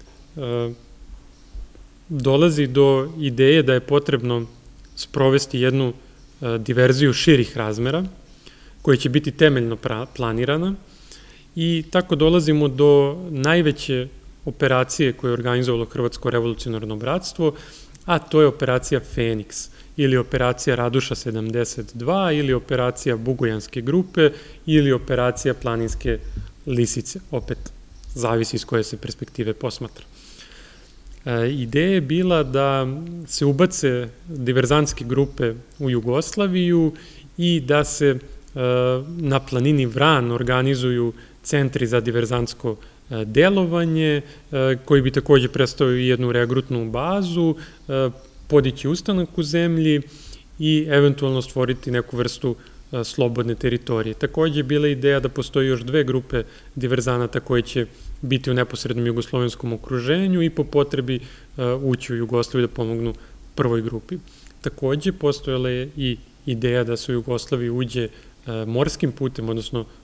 dolazi do ideje da je potrebno sprovesti jednu diverziju širih razmera, koja će biti temeljno planirana, i tako dolazimo do najveće operacije koje je organizovalo Hrvatsko revolucionarno bratstvo, a to je operacija Feniks, ili operacija Raduša sedamdeset dva, ili operacija Bugojanske grupe, ili operacija Planinske lisice, opet zavisi iz koje se perspektive posmatra. Ideja je bila da se ubace diverzantske grupe u Jugoslaviju i da se na planini Vran organizuju centri za diverzantsko delovanje, koji bi takođe predstavio i jednu regrutnu bazu, podići ustanak u zemlji i eventualno stvoriti neku vrstu slobodne teritorije. Takođe je bila ideja da postoji još dve grupe diverzanata koje će biti u neposrednom jugoslovenskom okruženju i po potrebi ući u Jugoslaviju da pomognu prvoj grupi. Takođe, postojala je i ideja da se u Jugoslaviju uđe morskim putem, odnosno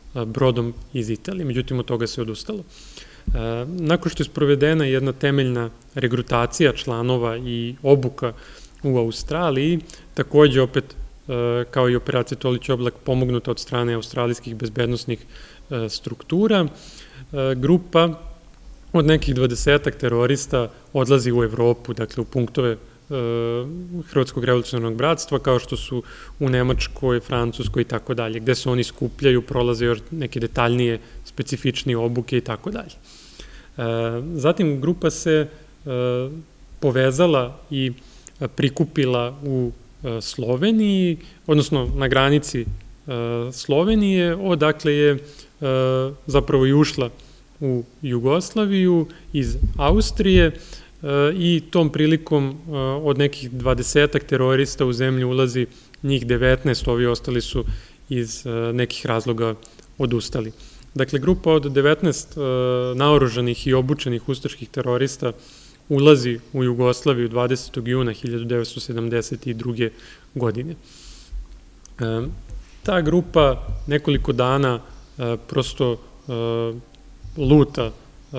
brodom iz Italije. Međutim, od toga se odustalo. Nakon što je sprovedena jedna temeljna regrutacija članova i obuka u Australiji, takođe opet kao i operacija Tolić oblak pomognuta od strane australijskih bezbednosnih struktura, grupa od nekih dvadesetak terorista odlazi u Evropu, dakle u punktove Hrvatskog revolucionarnog bratstva, kao što su u Nemačkoj, Francuskoj i tako dalje, gde se oni skupljaju, prolaze još neke detaljnije, specifičnije obuke i tako dalje. Zatim grupa se povezala i prikupila u Sloveniji, odnosno na granici Slovenije, odakle je zapravo i ušla u Jugoslaviju iz Austrije i tom prilikom od nekih dvadesetak terorista u zemlju ulazi njih devetnaest, ovi ostali su iz nekih razloga odustali. Dakle, grupa od devetnaest naoružanih i obučenih ustaških terorista ulazi u Jugoslaviju dvadesetog juna hiljadu devetsto sedamdeset druge. godine. Ta grupa nekoliko dana prosto luta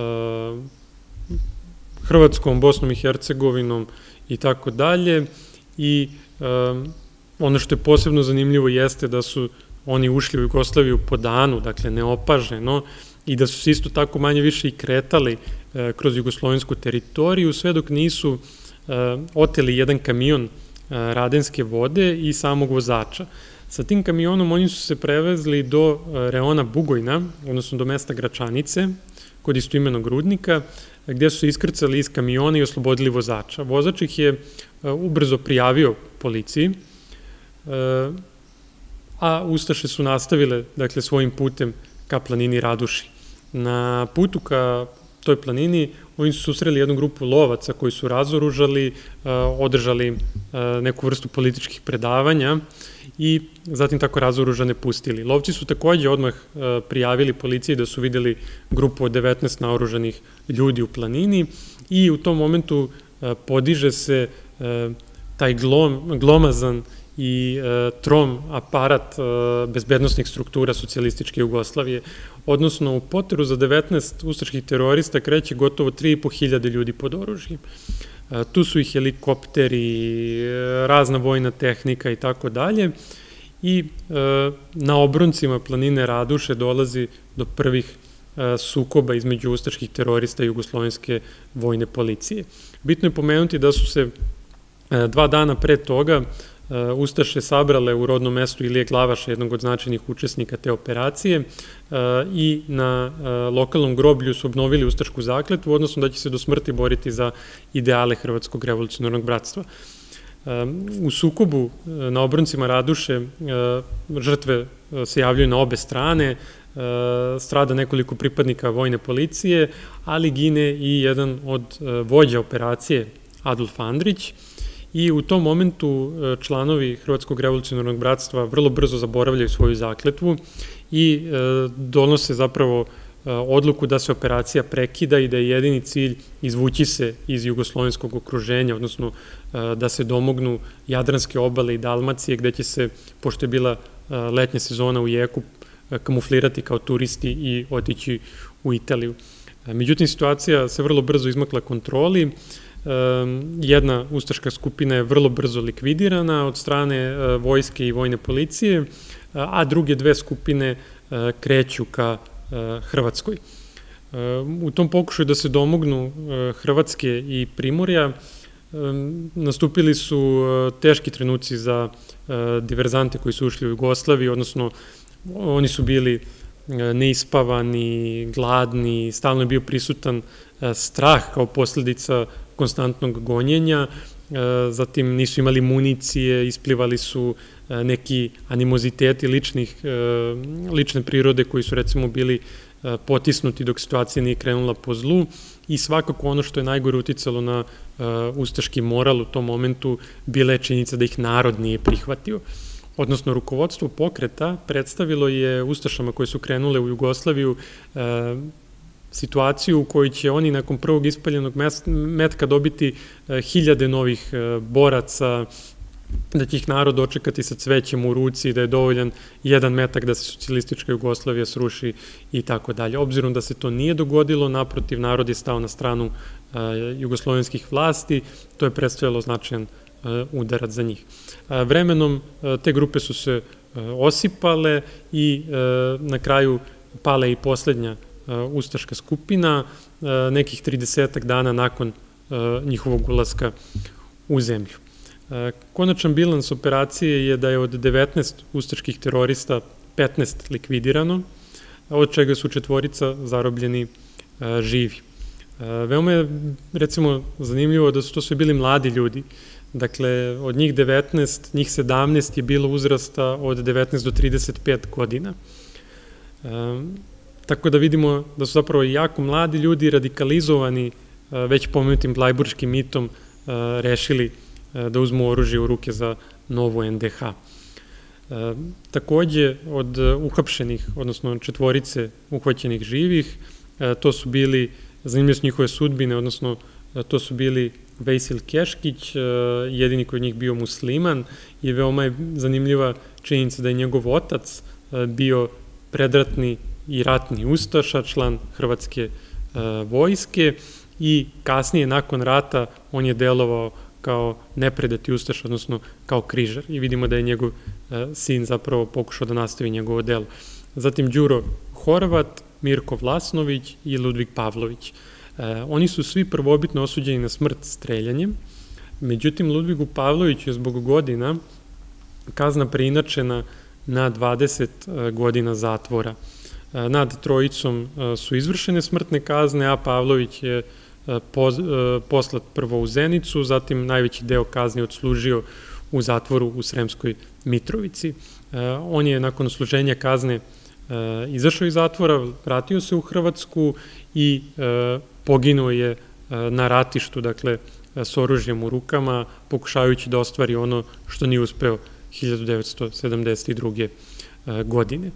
Hrvatskom, Bosnom i Hercegovinom i tako dalje i ono što je posebno zanimljivo jeste da su oni ušli u Jugoslaviju po danu, dakle neopaženo, i da su se isto tako manje više i kretali kroz jugoslovensku teritoriju, sve dok nisu oteli jedan kamion radenske vode i samog vozača. Sa tim kamionom oni su se prevezli do reona Bugojna, odnosno do mesta Gračanice, kod istoimenog rudnika, gde su se iskrcali iz kamiona i oslobodili vozača. Vozač ih je ubrzo prijavio policiji, a ustaše su nastavile, dakle, svojim putem ka planini Raduši. Na putu ka toj planini oni su susreli jednu grupu lovaca koji su razoružali, održali neku vrstu političkih predavanja i zatim tako razoružane pustili. Lovci su takođe odmah prijavili policiji da su videli grupu od devetnaest naoružanih ljudi u planini i u tom momentu podiže se taj glomazan i trom aparat bezbednostnih struktura socijalističke Jugoslavije, odnosno u poteru za devetnaest ustaških terorista kreće gotovo tri i po hiljade ljudi pod oružjem. Tu su i helikopteri, razna vojna tehnika i tako dalje i na obroncima planine Raduše dolazi do prvih sukoba između ustaških terorista i jugoslovenske vojne policije. Bitno je pomenuti da su se dva dana pre toga ustaše sabrale u rodnom mestu Ilije Glavaša, jednog od značajnih učesnika te operacije, i na lokalnom groblju su obnovili ustašku zakletvu, odnosno da će se do smrti boriti za ideale Hrvatskog revolucionarnog bratstva. U sukobu na obroncima Raduše žrtve se javljaju na obe strane, strada nekoliko pripadnika vojne policije, ali gine i jedan od vođa operacije, Adolf Andrić, i u tom momentu članovi Hrvatskog revolucionarnog bratstva vrlo brzo zaboravljaju svoju zakletvu i donose zapravo odluku da se operacija prekida i da je jedini cilj izvući se iz jugoslovenskog okruženja, odnosno da se domognu Jadranske obale i Dalmacije, gde će se, pošto je bila letnja sezona u jeku, kamuflirati kao turisti i otići u Italiju. Međutim, situacija se vrlo brzo izmakla kontroli. Jedna ustaška skupina je vrlo brzo likvidirana od strane vojske i vojne policije, a druge dve skupine kreću ka Hrvatskoj. U tom pokušaju da se domognu Hrvatske i Primorja nastupili su teški trenuci za diverzante koji su ušli u Jugoslaviju, odnosno oni su bili neispavani, gladni, stalno je bio prisutan strah kao posledica konstantnog gonjenja, zatim nisu imali municije, isplivali su neki animoziteti lične prirode koji su recimo bili potisnuti dok situacija nije krenula po zlu i svakako ono što je najgore uticalo na ustaški moral u tom momentu bila je činjenica da ih narod nije prihvatio. Odnosno, rukovodstvo pokreta predstavilo je ustašama koje su krenule u Jugoslaviju situaciju u kojoj će oni nakon prvog ispaljenog metka dobiti hiljade novih boraca, da će ih narod očekati sa cvećem u ruci, da je dovoljan jedan metak da se socijalistička Jugoslavija sruši i tako dalje. Obzirom da se to nije dogodilo, naprotiv, narod je stao na stranu jugoslovenskih vlasti, to je predstavljalo značajan udarac za njih. Vremenom te grupe su se osipale i na kraju pala i poslednja ustaška skupina, nekih tridesetak dana nakon njihovog ulaska u zemlju. Konačan bilans operacije je da je od devetnaest ustaških terorista petnaest likvidirano, od čega su četvorica zarobljeni živi. Veoma je, recimo, zanimljivo da su to sve bili mladi ljudi. Dakle, od njih devetnaest, njih sedamnaest je bilo uzrasta od devetnaest do trideset pet godina. Tako da vidimo da su zapravo jako mladi ljudi radikalizovani već pomenutim blajburškim mitom rešili da uzmu oružje u ruke za novu en de ha. Takođe, od uhapšenih, odnosno četvorice uhvaćenih živih, to su bili, zanimljivo su njihove sudbine, odnosno to su bili Vejsil Keškić, jedini koji od njih bio musliman, i veoma je zanimljiva činjenica da je njegov otac bio predratni i ratni ustaša, član Hrvatske vojske, i kasnije, nakon rata, on je delovao kao nepredati ustaš, odnosno kao križar, i vidimo da je njegov sin zapravo pokušao da nastavi njegovo delo. Zatim Đuro Horvat, Mirko Vlasnović i Ludvig Pavlović. Oni su svi prvobitno osuđeni na smrt streljanjem, međutim Ludvigu Pavloviću je zbog godina kazna preinačena na dvadeset godina zatvora. Nad trojicom su izvršene smrtne kazne, a Pavlović je poslat prvo u Zenicu, zatim najveći deo kazni odslužio u zatvoru u Sremskoj Mitrovici. On je nakon odsluženja kazne izašao iz zatvora, vratio se u Hrvatsku i poginuo je na ratištu, dakle, s oružjem u rukama, pokušavajući da ostvari ono što nije uspeo hiljadu devetsto sedamdeset druge godine.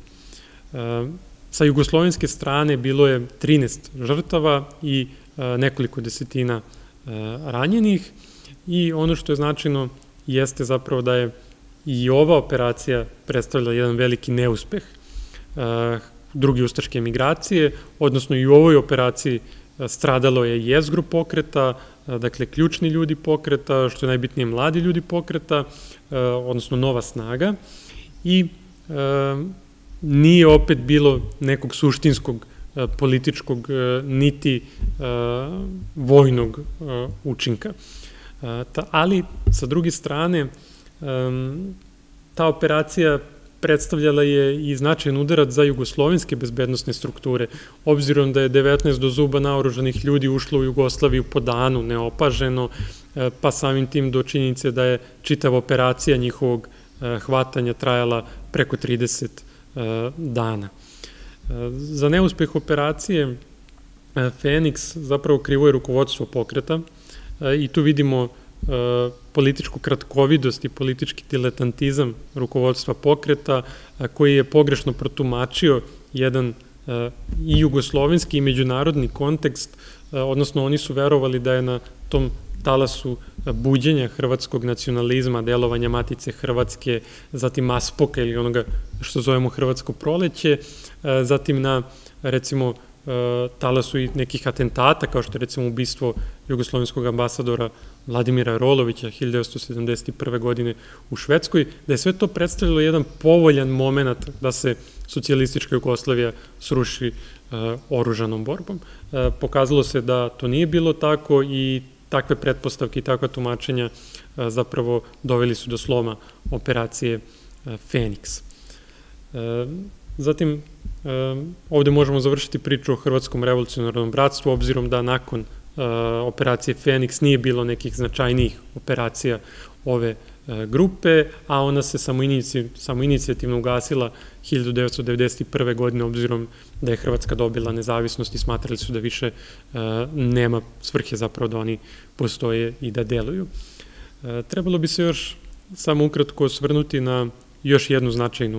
Sa jugoslovenske strane bilo je trinaest žrtava i nekoliko desetina ranjenih, i ono što je značajno jeste zapravo da je i ova operacija predstavljala jedan veliki neuspeh druge ustaške emigracije, odnosno i u ovoj operaciji stradalo je jezgro pokreta, dakle ključni ljudi pokreta, što je najbitnije mladi ljudi pokreta, odnosno nova snaga, i nije opet bilo nekog suštinskog političkog niti vojnog učinka. Ali, sa druge strane, ta operacija predstavljala je i značajan udarac za jugoslovenske bezbednostne strukture, obzirom da je devetnaest do zuba naoružanih ljudi ušlo u Jugoslaviju po danu, neopaženo, pa samim tim do činjenice da je čitava operacija njihovog hvatanja trajala preko trideset dana. Za neuspeh operacije Feniks zapravo krivo je rukovodstvo pokreta, i tu vidimo političku kratkovidost i politički diletantizam rukovodstva pokreta, koji je pogrešno protumačio jedan i jugoslovenski i međunarodni kontekst, odnosno oni su verovali da je na tom talasu buđenja hrvatskog nacionalizma, delovanja Matice Hrvatske, zatim Aspoka ili onoga što zovemo Hrvatsko proleće, zatim na, recimo, talasu i nekih atentata, kao što je, recimo, ubistvo jugoslovenskog ambasadora Vladimira Rolovića hiljadu devetsto sedamdeset prve. godine u Švedskoj, da je sve to predstavljalo jedan povoljan moment da se socijalistička Jugoslavija sruši oružanom borbom. Pokazalo se da to nije bilo tako i takve pretpostavke i takva tumačenja zapravo doveli su do sloma operacije Feniks. Zatim, ovde možemo završiti priču o Hrvatskom revolucionarnom bratstvu, obzirom da nakon operacije Feniks nije bilo nekih značajnijih operacija ove grupe, a ona se samoinicijativno ugasila hiljadu devetsto devedeset prve. godine, obzirom da je Hrvatska dobila nezavisnost i smatrali su da više nema svrhe zapravo da oni postoje i da deluju. Trebalo bi se još samo ukratko osvrnuti na još jednu značajnu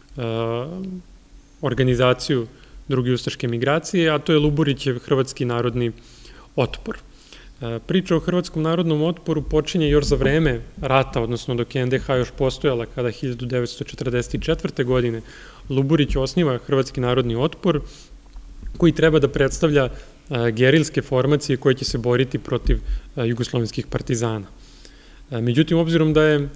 organizaciju druge ustaške emigracije, a to je Luburićev Hrvatski narodni otpor. Priča o Hrvatskom narodnom otporu počinje još za vreme rata, odnosno dok je en de ha još postojala, kada hiljadu devetsto četrdeset četvrte. godine Luburić osniva Hrvatski narodni otpor, koji treba da predstavlja gerilske formacije koje će se boriti protiv jugoslovenskih partizana. Međutim, obzirom da je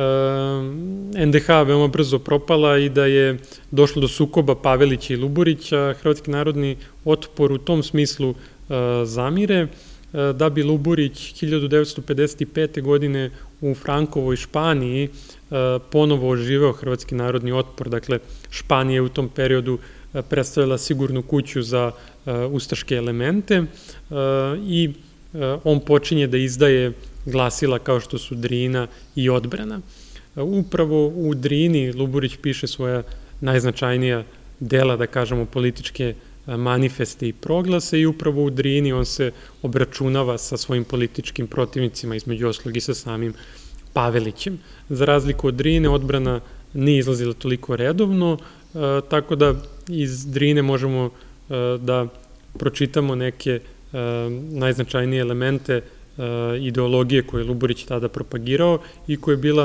en de ha veoma brzo propala i da je došlo do sukoba Pavelića i Luburića, Hrvatski narodni otpor u tom smislu zamire, da bi Luburić hiljadu devetsto pedeset pete. godine u Frankovoj Španiji ponovo oživeo Hrvatski narodni otpor. Dakle, Španija je u tom periodu predstavljala sigurnu kuću za ustaške elemente i on počinje da izdaje glasila kao što su Drina i Odbrana. Upravo u Drini Luburić piše svoja najznačajnija dela, da kažemo, političke manifeste i proglase i upravo u Drini on se obračunava sa svojim političkim protivnicima, između ostalog i sa samim Pavelićem. Za razliku od Drine, Odbrana nije izlazila toliko redovno, tako da iz Drine možemo da pročitamo neke najznačajnije elemente ideologije koje je Luburić tada propagirao i koja je bila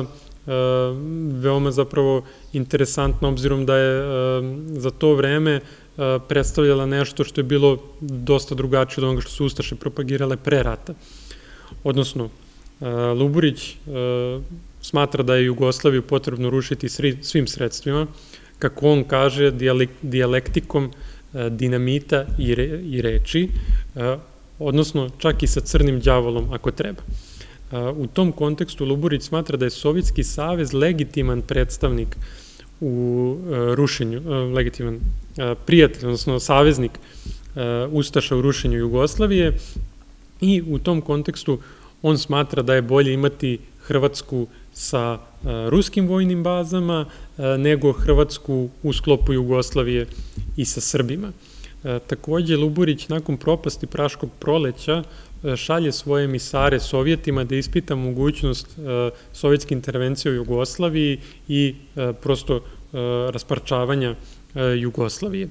veoma zapravo interesantna, obzirom da je za to vreme predstavljala nešto što je bilo dosta drugačije od onoga što su ustaše propagirale pre rata. Odnosno, Luburić smatra da je Jugoslaviju potrebno rušiti svim sredstvima, kako on kaže, dijalektikom dinamita i reči, odnosno čak i sa crnim đavolom ako treba. U tom kontekstu Luburić smatra da je Sovjetski savez legitiman predstavnik u rušenju, legitiman prijatelj, odnosno saveznik ustaša u rušenju Jugoslavije i u tom kontekstu on smatra da je bolje imati Hrvatsku sa ruskim vojnim bazama nego Hrvatsku u sklopu Jugoslavije i sa Srbima. Takođe, Luburić nakon propasti Praškog proleća šalje svoje emisare Sovjetima da ispita mogućnost sovjetske intervencije u Jugoslaviji i prosto rasparčavanja Jugoslavije.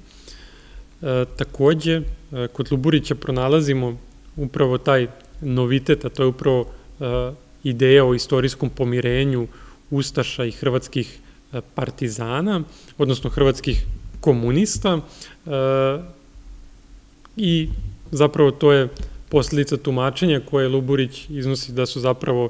Takođe, kod Luburića pronalazimo upravo taj novitet, a to je upravo ideja o istorijskom pomirenju ustaša i hrvatskih partizana, odnosno hrvatskih komunista, i zapravo to je posledica tumačenja koje Luburić iznosi da su zapravo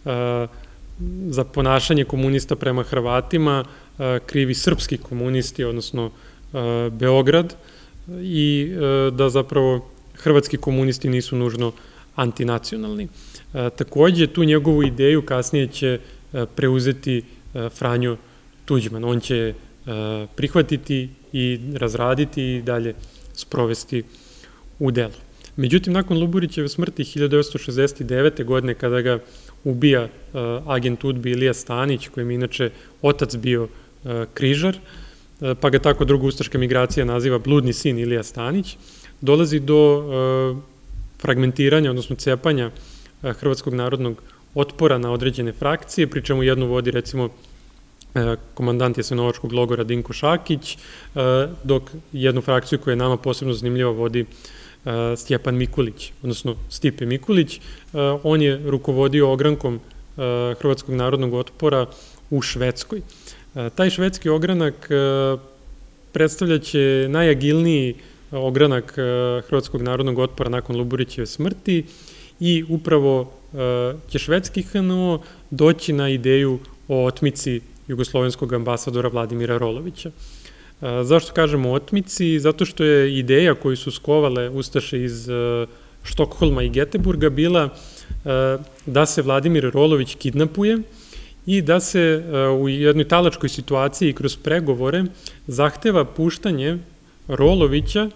za ponašanje komunista prema Hrvatima krivi srpski komunisti, odnosno Beograd, i da zapravo hrvatski komunisti nisu nužno antinacionalni. Takođe, tu njegovu ideju kasnije će preuzeti Franjo Tuđman. On će prihvatiti i razraditi i dalje sprovesti u delu. Međutim, nakon Luburićeve smrti hiljadu devetsto šezdeset devete. godine, kada ga ubija agent UDBA Ilija Stanić, kojem je inače otac bio križar, pa ga tako druga ustaška migracija naziva bludni sin Ilija Stanić, dolazi do fragmentiranja, odnosno cepanja Hrvatskog narodnog otpora na određene frakcije, pri čemu jednu vodi recimo komandant Jasenovačkog logora Dinko Šakić, dok jednu frakciju koja je nama posebno zanimljiva vodi Stjepan Mikulić, odnosno Stipe Mikulić. On je rukovodio ogrankom Hrvatskog narodnog otpora u Švedskoj. Taj švedski ogranak predstavljaće najagilniji ogranak Hrvatskog narodnog otpora nakon Luburićeve smrti i upravo će švedski ha en o doći na ideju o otmici jugoslovenskog ambasadora Vladimira Rolovića. Zašto kažemo otmici? Zato što je ideja koju su skovale ustaše iz Štokholma i Geteburga bila da se Vladimir Rolović kidnapuje i da se u jednoj talačkoj situaciji kroz pregovore zahteva puštanje Rolovića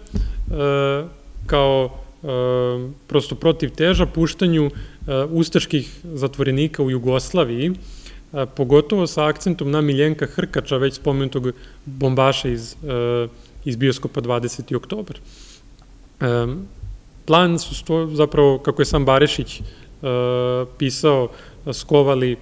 kao prosto protiv teža puštanju ustaških zatvorenika u Jugoslaviji, pogotovo sa akcentom na Miljenka Hrkača, već spomenutog bombaša iz bioskopa dvadeseti oktobar. Plan su zapravo, kako je sam Barešić pisao, skovali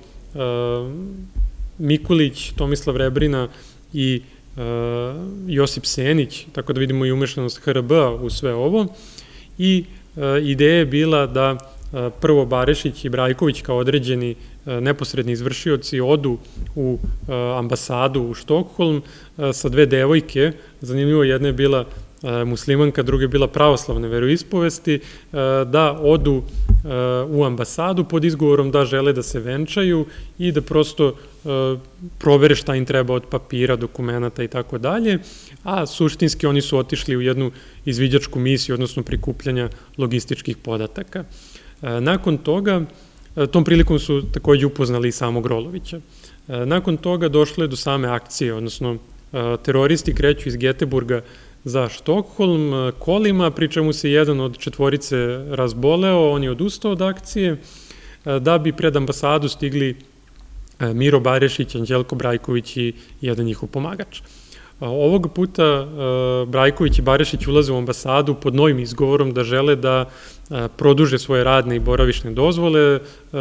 Mikulić, Tomislav Rebrina i Josip Senić, tako da vidimo i umešanost ha er be-a u sve ovo. I ideja je bila da prvo Barišić i Brajković kao određeni neposredni izvršioci odu u ambasadu u Štokholm sa dve devojke. Zanimljivo, jedna je bila muslimanka, druga je bila pravoslavne veroispovesti, da odu u ambasadu pod izgovorom da žele da se venčaju i da prosto provere šta im treba od papira, dokumenta i tako dalje, a suštinski oni su otišli u jednu izviđačku misiju, odnosno prikupljanja logističkih podataka. Nakon toga, tom prilikom su takođe upoznali i samog Rolovića. Nakon toga došlo je do same akcije, odnosno teroristi kreću iz Geteburga za Štokholm kolima, pri čemu se jedan od četvorice razboleo, on je odustao od akcije, da bi pred ambasadu stigli Miro Barišić, Anđelko Brajković i jedan njihov pomagač. Ovog puta Brajković i Barišić ulaze u ambasadu pod novim izgovorom da žele da produže svoje radne i boravišne dozvole,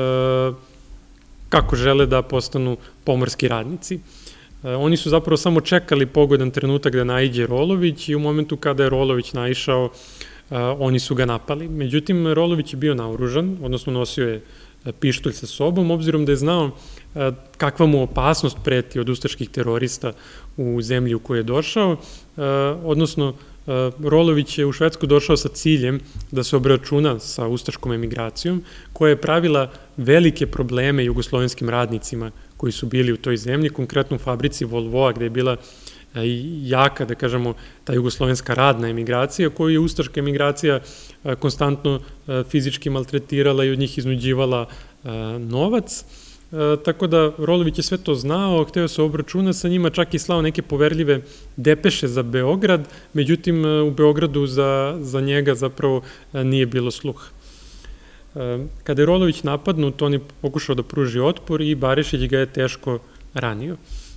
kako žele da postanu pomorski radnici. Oni su zapravo samo čekali pogodan trenutak da naiđe Rolović i u momentu kada je Rolović naišao, oni su ga napali. Međutim, Rolović je bio naoružan, odnosno nosio je pištolj sa sobom, obzirom da je znao kakva mu opasnost preti od ustaških terorista u zemlji u kojoj je došao, odnosno Rolović je u Švedsku došao sa ciljem da se obračuna sa ustaškom emigracijom, koja je pravila velike probleme jugoslovenskim radnicima koji su bili u toj zemlji, konkretno u fabrici Volvoa, gde je bila jaka, da kažemo, ta jugoslovenska radna emigracija, koju je ustaška emigracija konstantno fizički maltretirala i od njih iznuđivala novac. Tako da Rolović je sve to znao, hteo se obračuna sa njima, čak i slao neke poverljive depeše za Beograd, međutim u Beogradu za njega zapravo nije bilo sluha. Kada je Rolović napadnut, on je pokušao da pruži otpor i Barišić ga je teško ranio.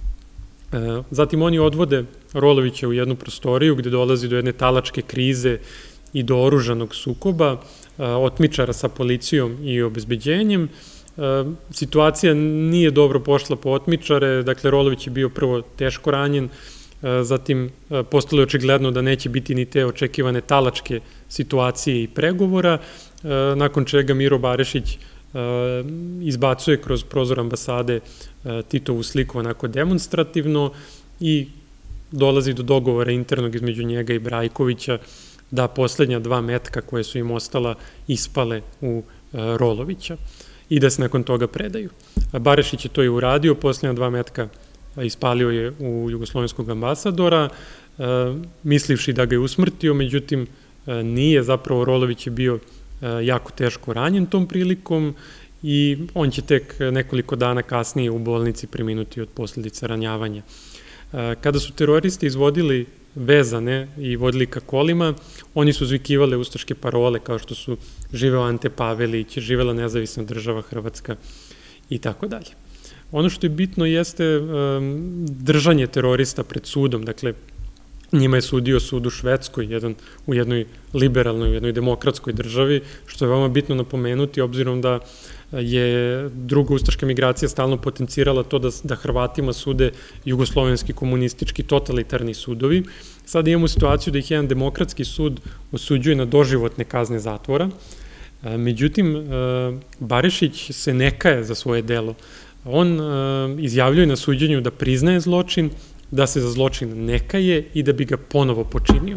Zatim oni odvode Rolovića u jednu prostoriju gde dolazi do jedne talačke krize i do oružanog sukoba, otmičara sa policijom i obezbeđenjem. Situacija nije dobro pošla po otmičare, dakle Rolović je bio prvo teško ranjen, zatim postalo je očigledno da neće biti ni te očekivane talačke situacije i pregovora, nakon čega Miro Barišić izbacuje kroz prozor ambasade Titovu sliku onako demonstrativno i dolazi do dogovora internog između njega i Brajkovića da poslednja dva metka koje su im ostala ispale u Rolovića i da se nakon toga predaju. Barišić je to i uradio, poslednja dva metka ispalio je u jugoslovenskog ambasadora, mislivši da ga je usmrtio, međutim nije, zapravo Rolović je bio jako teško ranjen tom prilikom i on će tek nekoliko dana kasnije u bolnici preminuti od posledica ranjavanja. Kada su teroristi izvodili vezane i vodili ka kolima, oni su zvikivale ustaške parole kao što su živeo Ante Pavelić, živela nezavisna država Hrvatska i tako dalje. Ono što je bitno jeste držanje terorista pred sudom, dakle njima je sudio sud u Švedskoj, u jednoj liberalnoj, u jednoj demokratskoj državi, što je veoma bitno napomenuti, obzirom da je druga ustaška migracija stalno potencirala to da Hrvatima sude jugoslovenski komunistički totalitarni sudovi. Sada imamo situaciju da ih jedan demokratski sud osuđuje na doživotne kazne zatvora. Međutim, Barišić se ne kaje za svoje delo. On izjavljuje na suđenju da priznaje zločin, da se za zločin ne kaje i da bi ga ponovo počinio.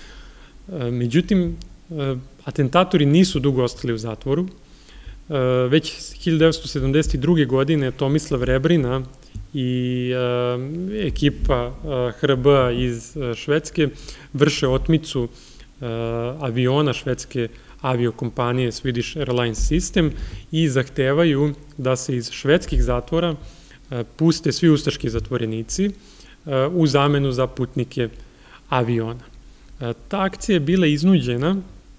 Međutim, atentatori nisu dugo ostali u zatvoru. Već hiljadu devetsto sedamdeset druge. godine Tomislav Rebrina i ekipa H R B-a iz Švedske vrše otmicu aviona švedske aviokompanije Swedish Airlines System i zahtevaju da se iz švedskih zatvora puste svi ustaški zatvorenici u zamenu za putnike aviona. Ta akcija je bila iznuđena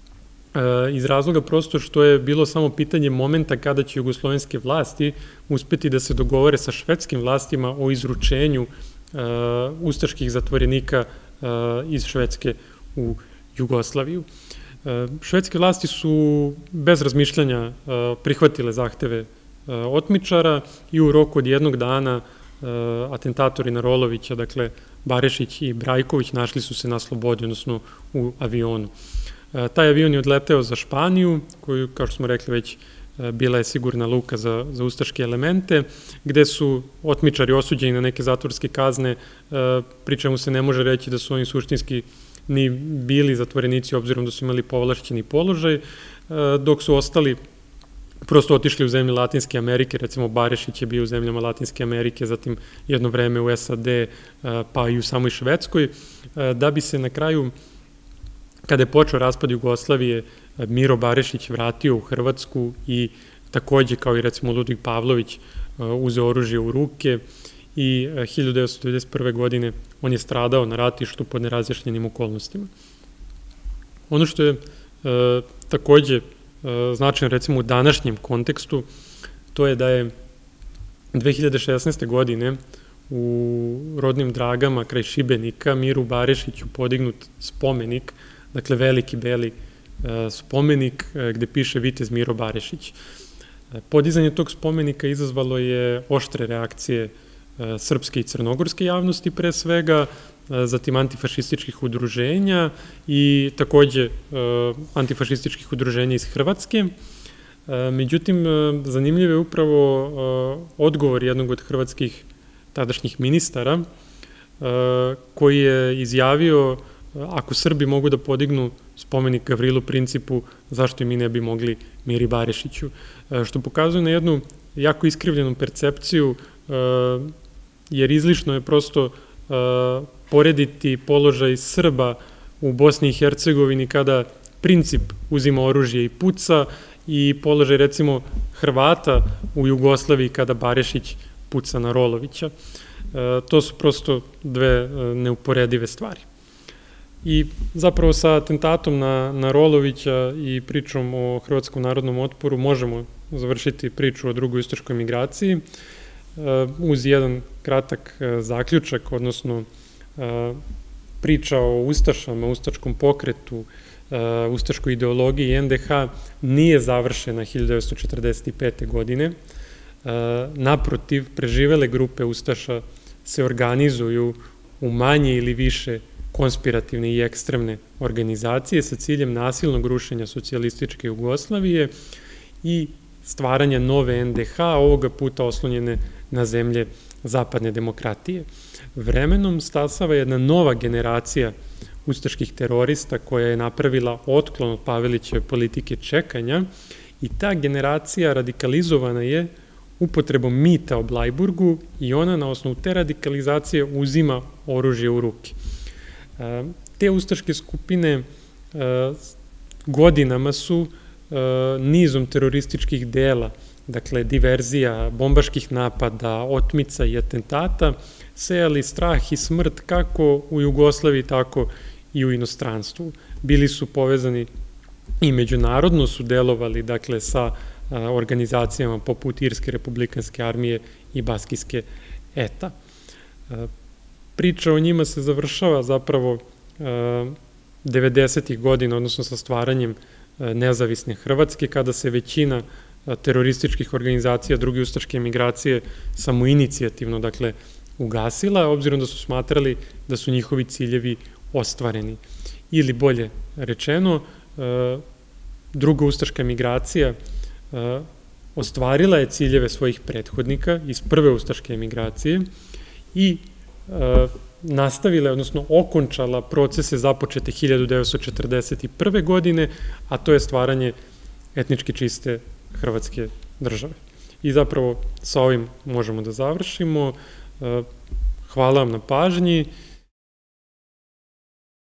iz razloga prosto što je bilo samo pitanje momenta kada će jugoslovenske vlasti uspeti da se dogovore sa švedskim vlastima o izručenju ustaških zatvorenika iz Švedske u Jugoslaviju. Švedske vlasti su bez razmišljanja prihvatile zahteve otmičara i u roku od jednog dana atentatori na Rolovića, dakle Barišić i Brajković, našli su se na slobodi, odnosno u avionu. Taj avion je odleteo za Španiju, koju, kao što smo rekli već, bila je sigurna luka za, za ustaške elemente, gde su otmičari osuđeni na neke zatvorske kazne, pri čemu se ne može reći da su oni suštinski ni bili zatvorenici, obzirom da su imali povlašćeni položaj, dok su ostali prosto otišli u zemlje Latinske Amerike, recimo Barešić je bio u zemljama Latinske Amerike, zatim jedno vreme u S A D, pa i u samoj Švedskoj, da bi se na kraju, kada je počeo raspad Jugoslavije, Miro Barešić vratio u Hrvatsku i takođe, kao i recimo Ludvig Pavlović, uzeo oružje u ruke i hiljadu devetsto devedeset prve. godine on je stradao na ratištu pod nerazjašnjenim okolnostima. Ono što je takođe značajno recimo u današnjem kontekstu, to je da je dve hiljade šesnaeste. godine u rodnim Dragama kraj Šibenika Miru Barešiću podignut spomenik, dakle veliki beli spomenik gde piše Vitez Miro Barešić. Podizanje tog spomenika izazvalo je oštre reakcije srpske i crnogorske javnosti pre svega, zatim antifašističkih udruženja i takođe antifašističkih udruženja iz Hrvatske. Međutim, zanimljiv je upravo odgovor jednog od hrvatskih tadašnjih ministara koji je izjavio: ako Srbi mogu da podignu spomenik Gavrilu Principu, zašto i mi ne bi mogli Miri Barešiću? Što pokazuje na jednu jako iskrivljenu percepciju, jer izlišno je prosto porediti položaj Srba u Bosni i Hercegovini kada Princip uzima oružje i puca i položaj recimo Hrvata u Jugoslaviji kada Barešić puca na Rolovića. To su prosto dve neuporedive stvari. I zapravo sa atentatom na, na Rolovića i pričom o Hrvatskom narodnom otporu možemo završiti priču o drugoj ustaškoj migraciji uz jedan kratak zaključak, odnosno priča o ustašama, ustaškom pokretu, ustaškoj ideologiji i N D H nije završena hiljadu devetsto četrdeset pete. godine. Naprotiv, preživele grupe ustaša se organizuju u manje ili više konspirativne i ekstremne organizacije sa ciljem nasilnog rušenja socijalističke Jugoslavije i stvaranja nove N D H, ovoga puta oslonjene na zemlje zapadne demokratije. Vremenom stasava jedna nova generacija ustaških terorista koja je napravila otklon od Pavelićeve politike čekanja i ta generacija radikalizovana je upotrebom mita o Blajburgu i ona na osnovu te radikalizacije uzima oružje u ruke. Te ustaške skupine godinama su nizom terorističkih dela, dakle diverzija, bombaških napada, otmica i atentata, sejali strah i smrt kako u Jugoslaviji, tako i u inostranstvu. Bili su povezani i međunarodno su delovali, dakle, sa organizacijama poput Irske republikanske armije i Baskijske E T A. Priča o njima se završava zapravo devedesetih godina, odnosno sa stvaranjem nezavisne Hrvatske, kada se većina terorističkih organizacija druge ustaške emigracije samoinicijativno, dakle, ugasila, obzirom da su smatrali da su njihovi ciljevi ostvareni. Ili bolje rečeno, druga ustaška emigracija ostvarila je ciljeve svojih prethodnika iz prve ustaške emigracije i nastavila, odnosno okončala procese započete hiljadu devetsto četrdeset prve. godine, a to je stvaranje etnički čiste Hrvatske države. I zapravo sa ovim možemo da završimo. Hvala vam na pažnji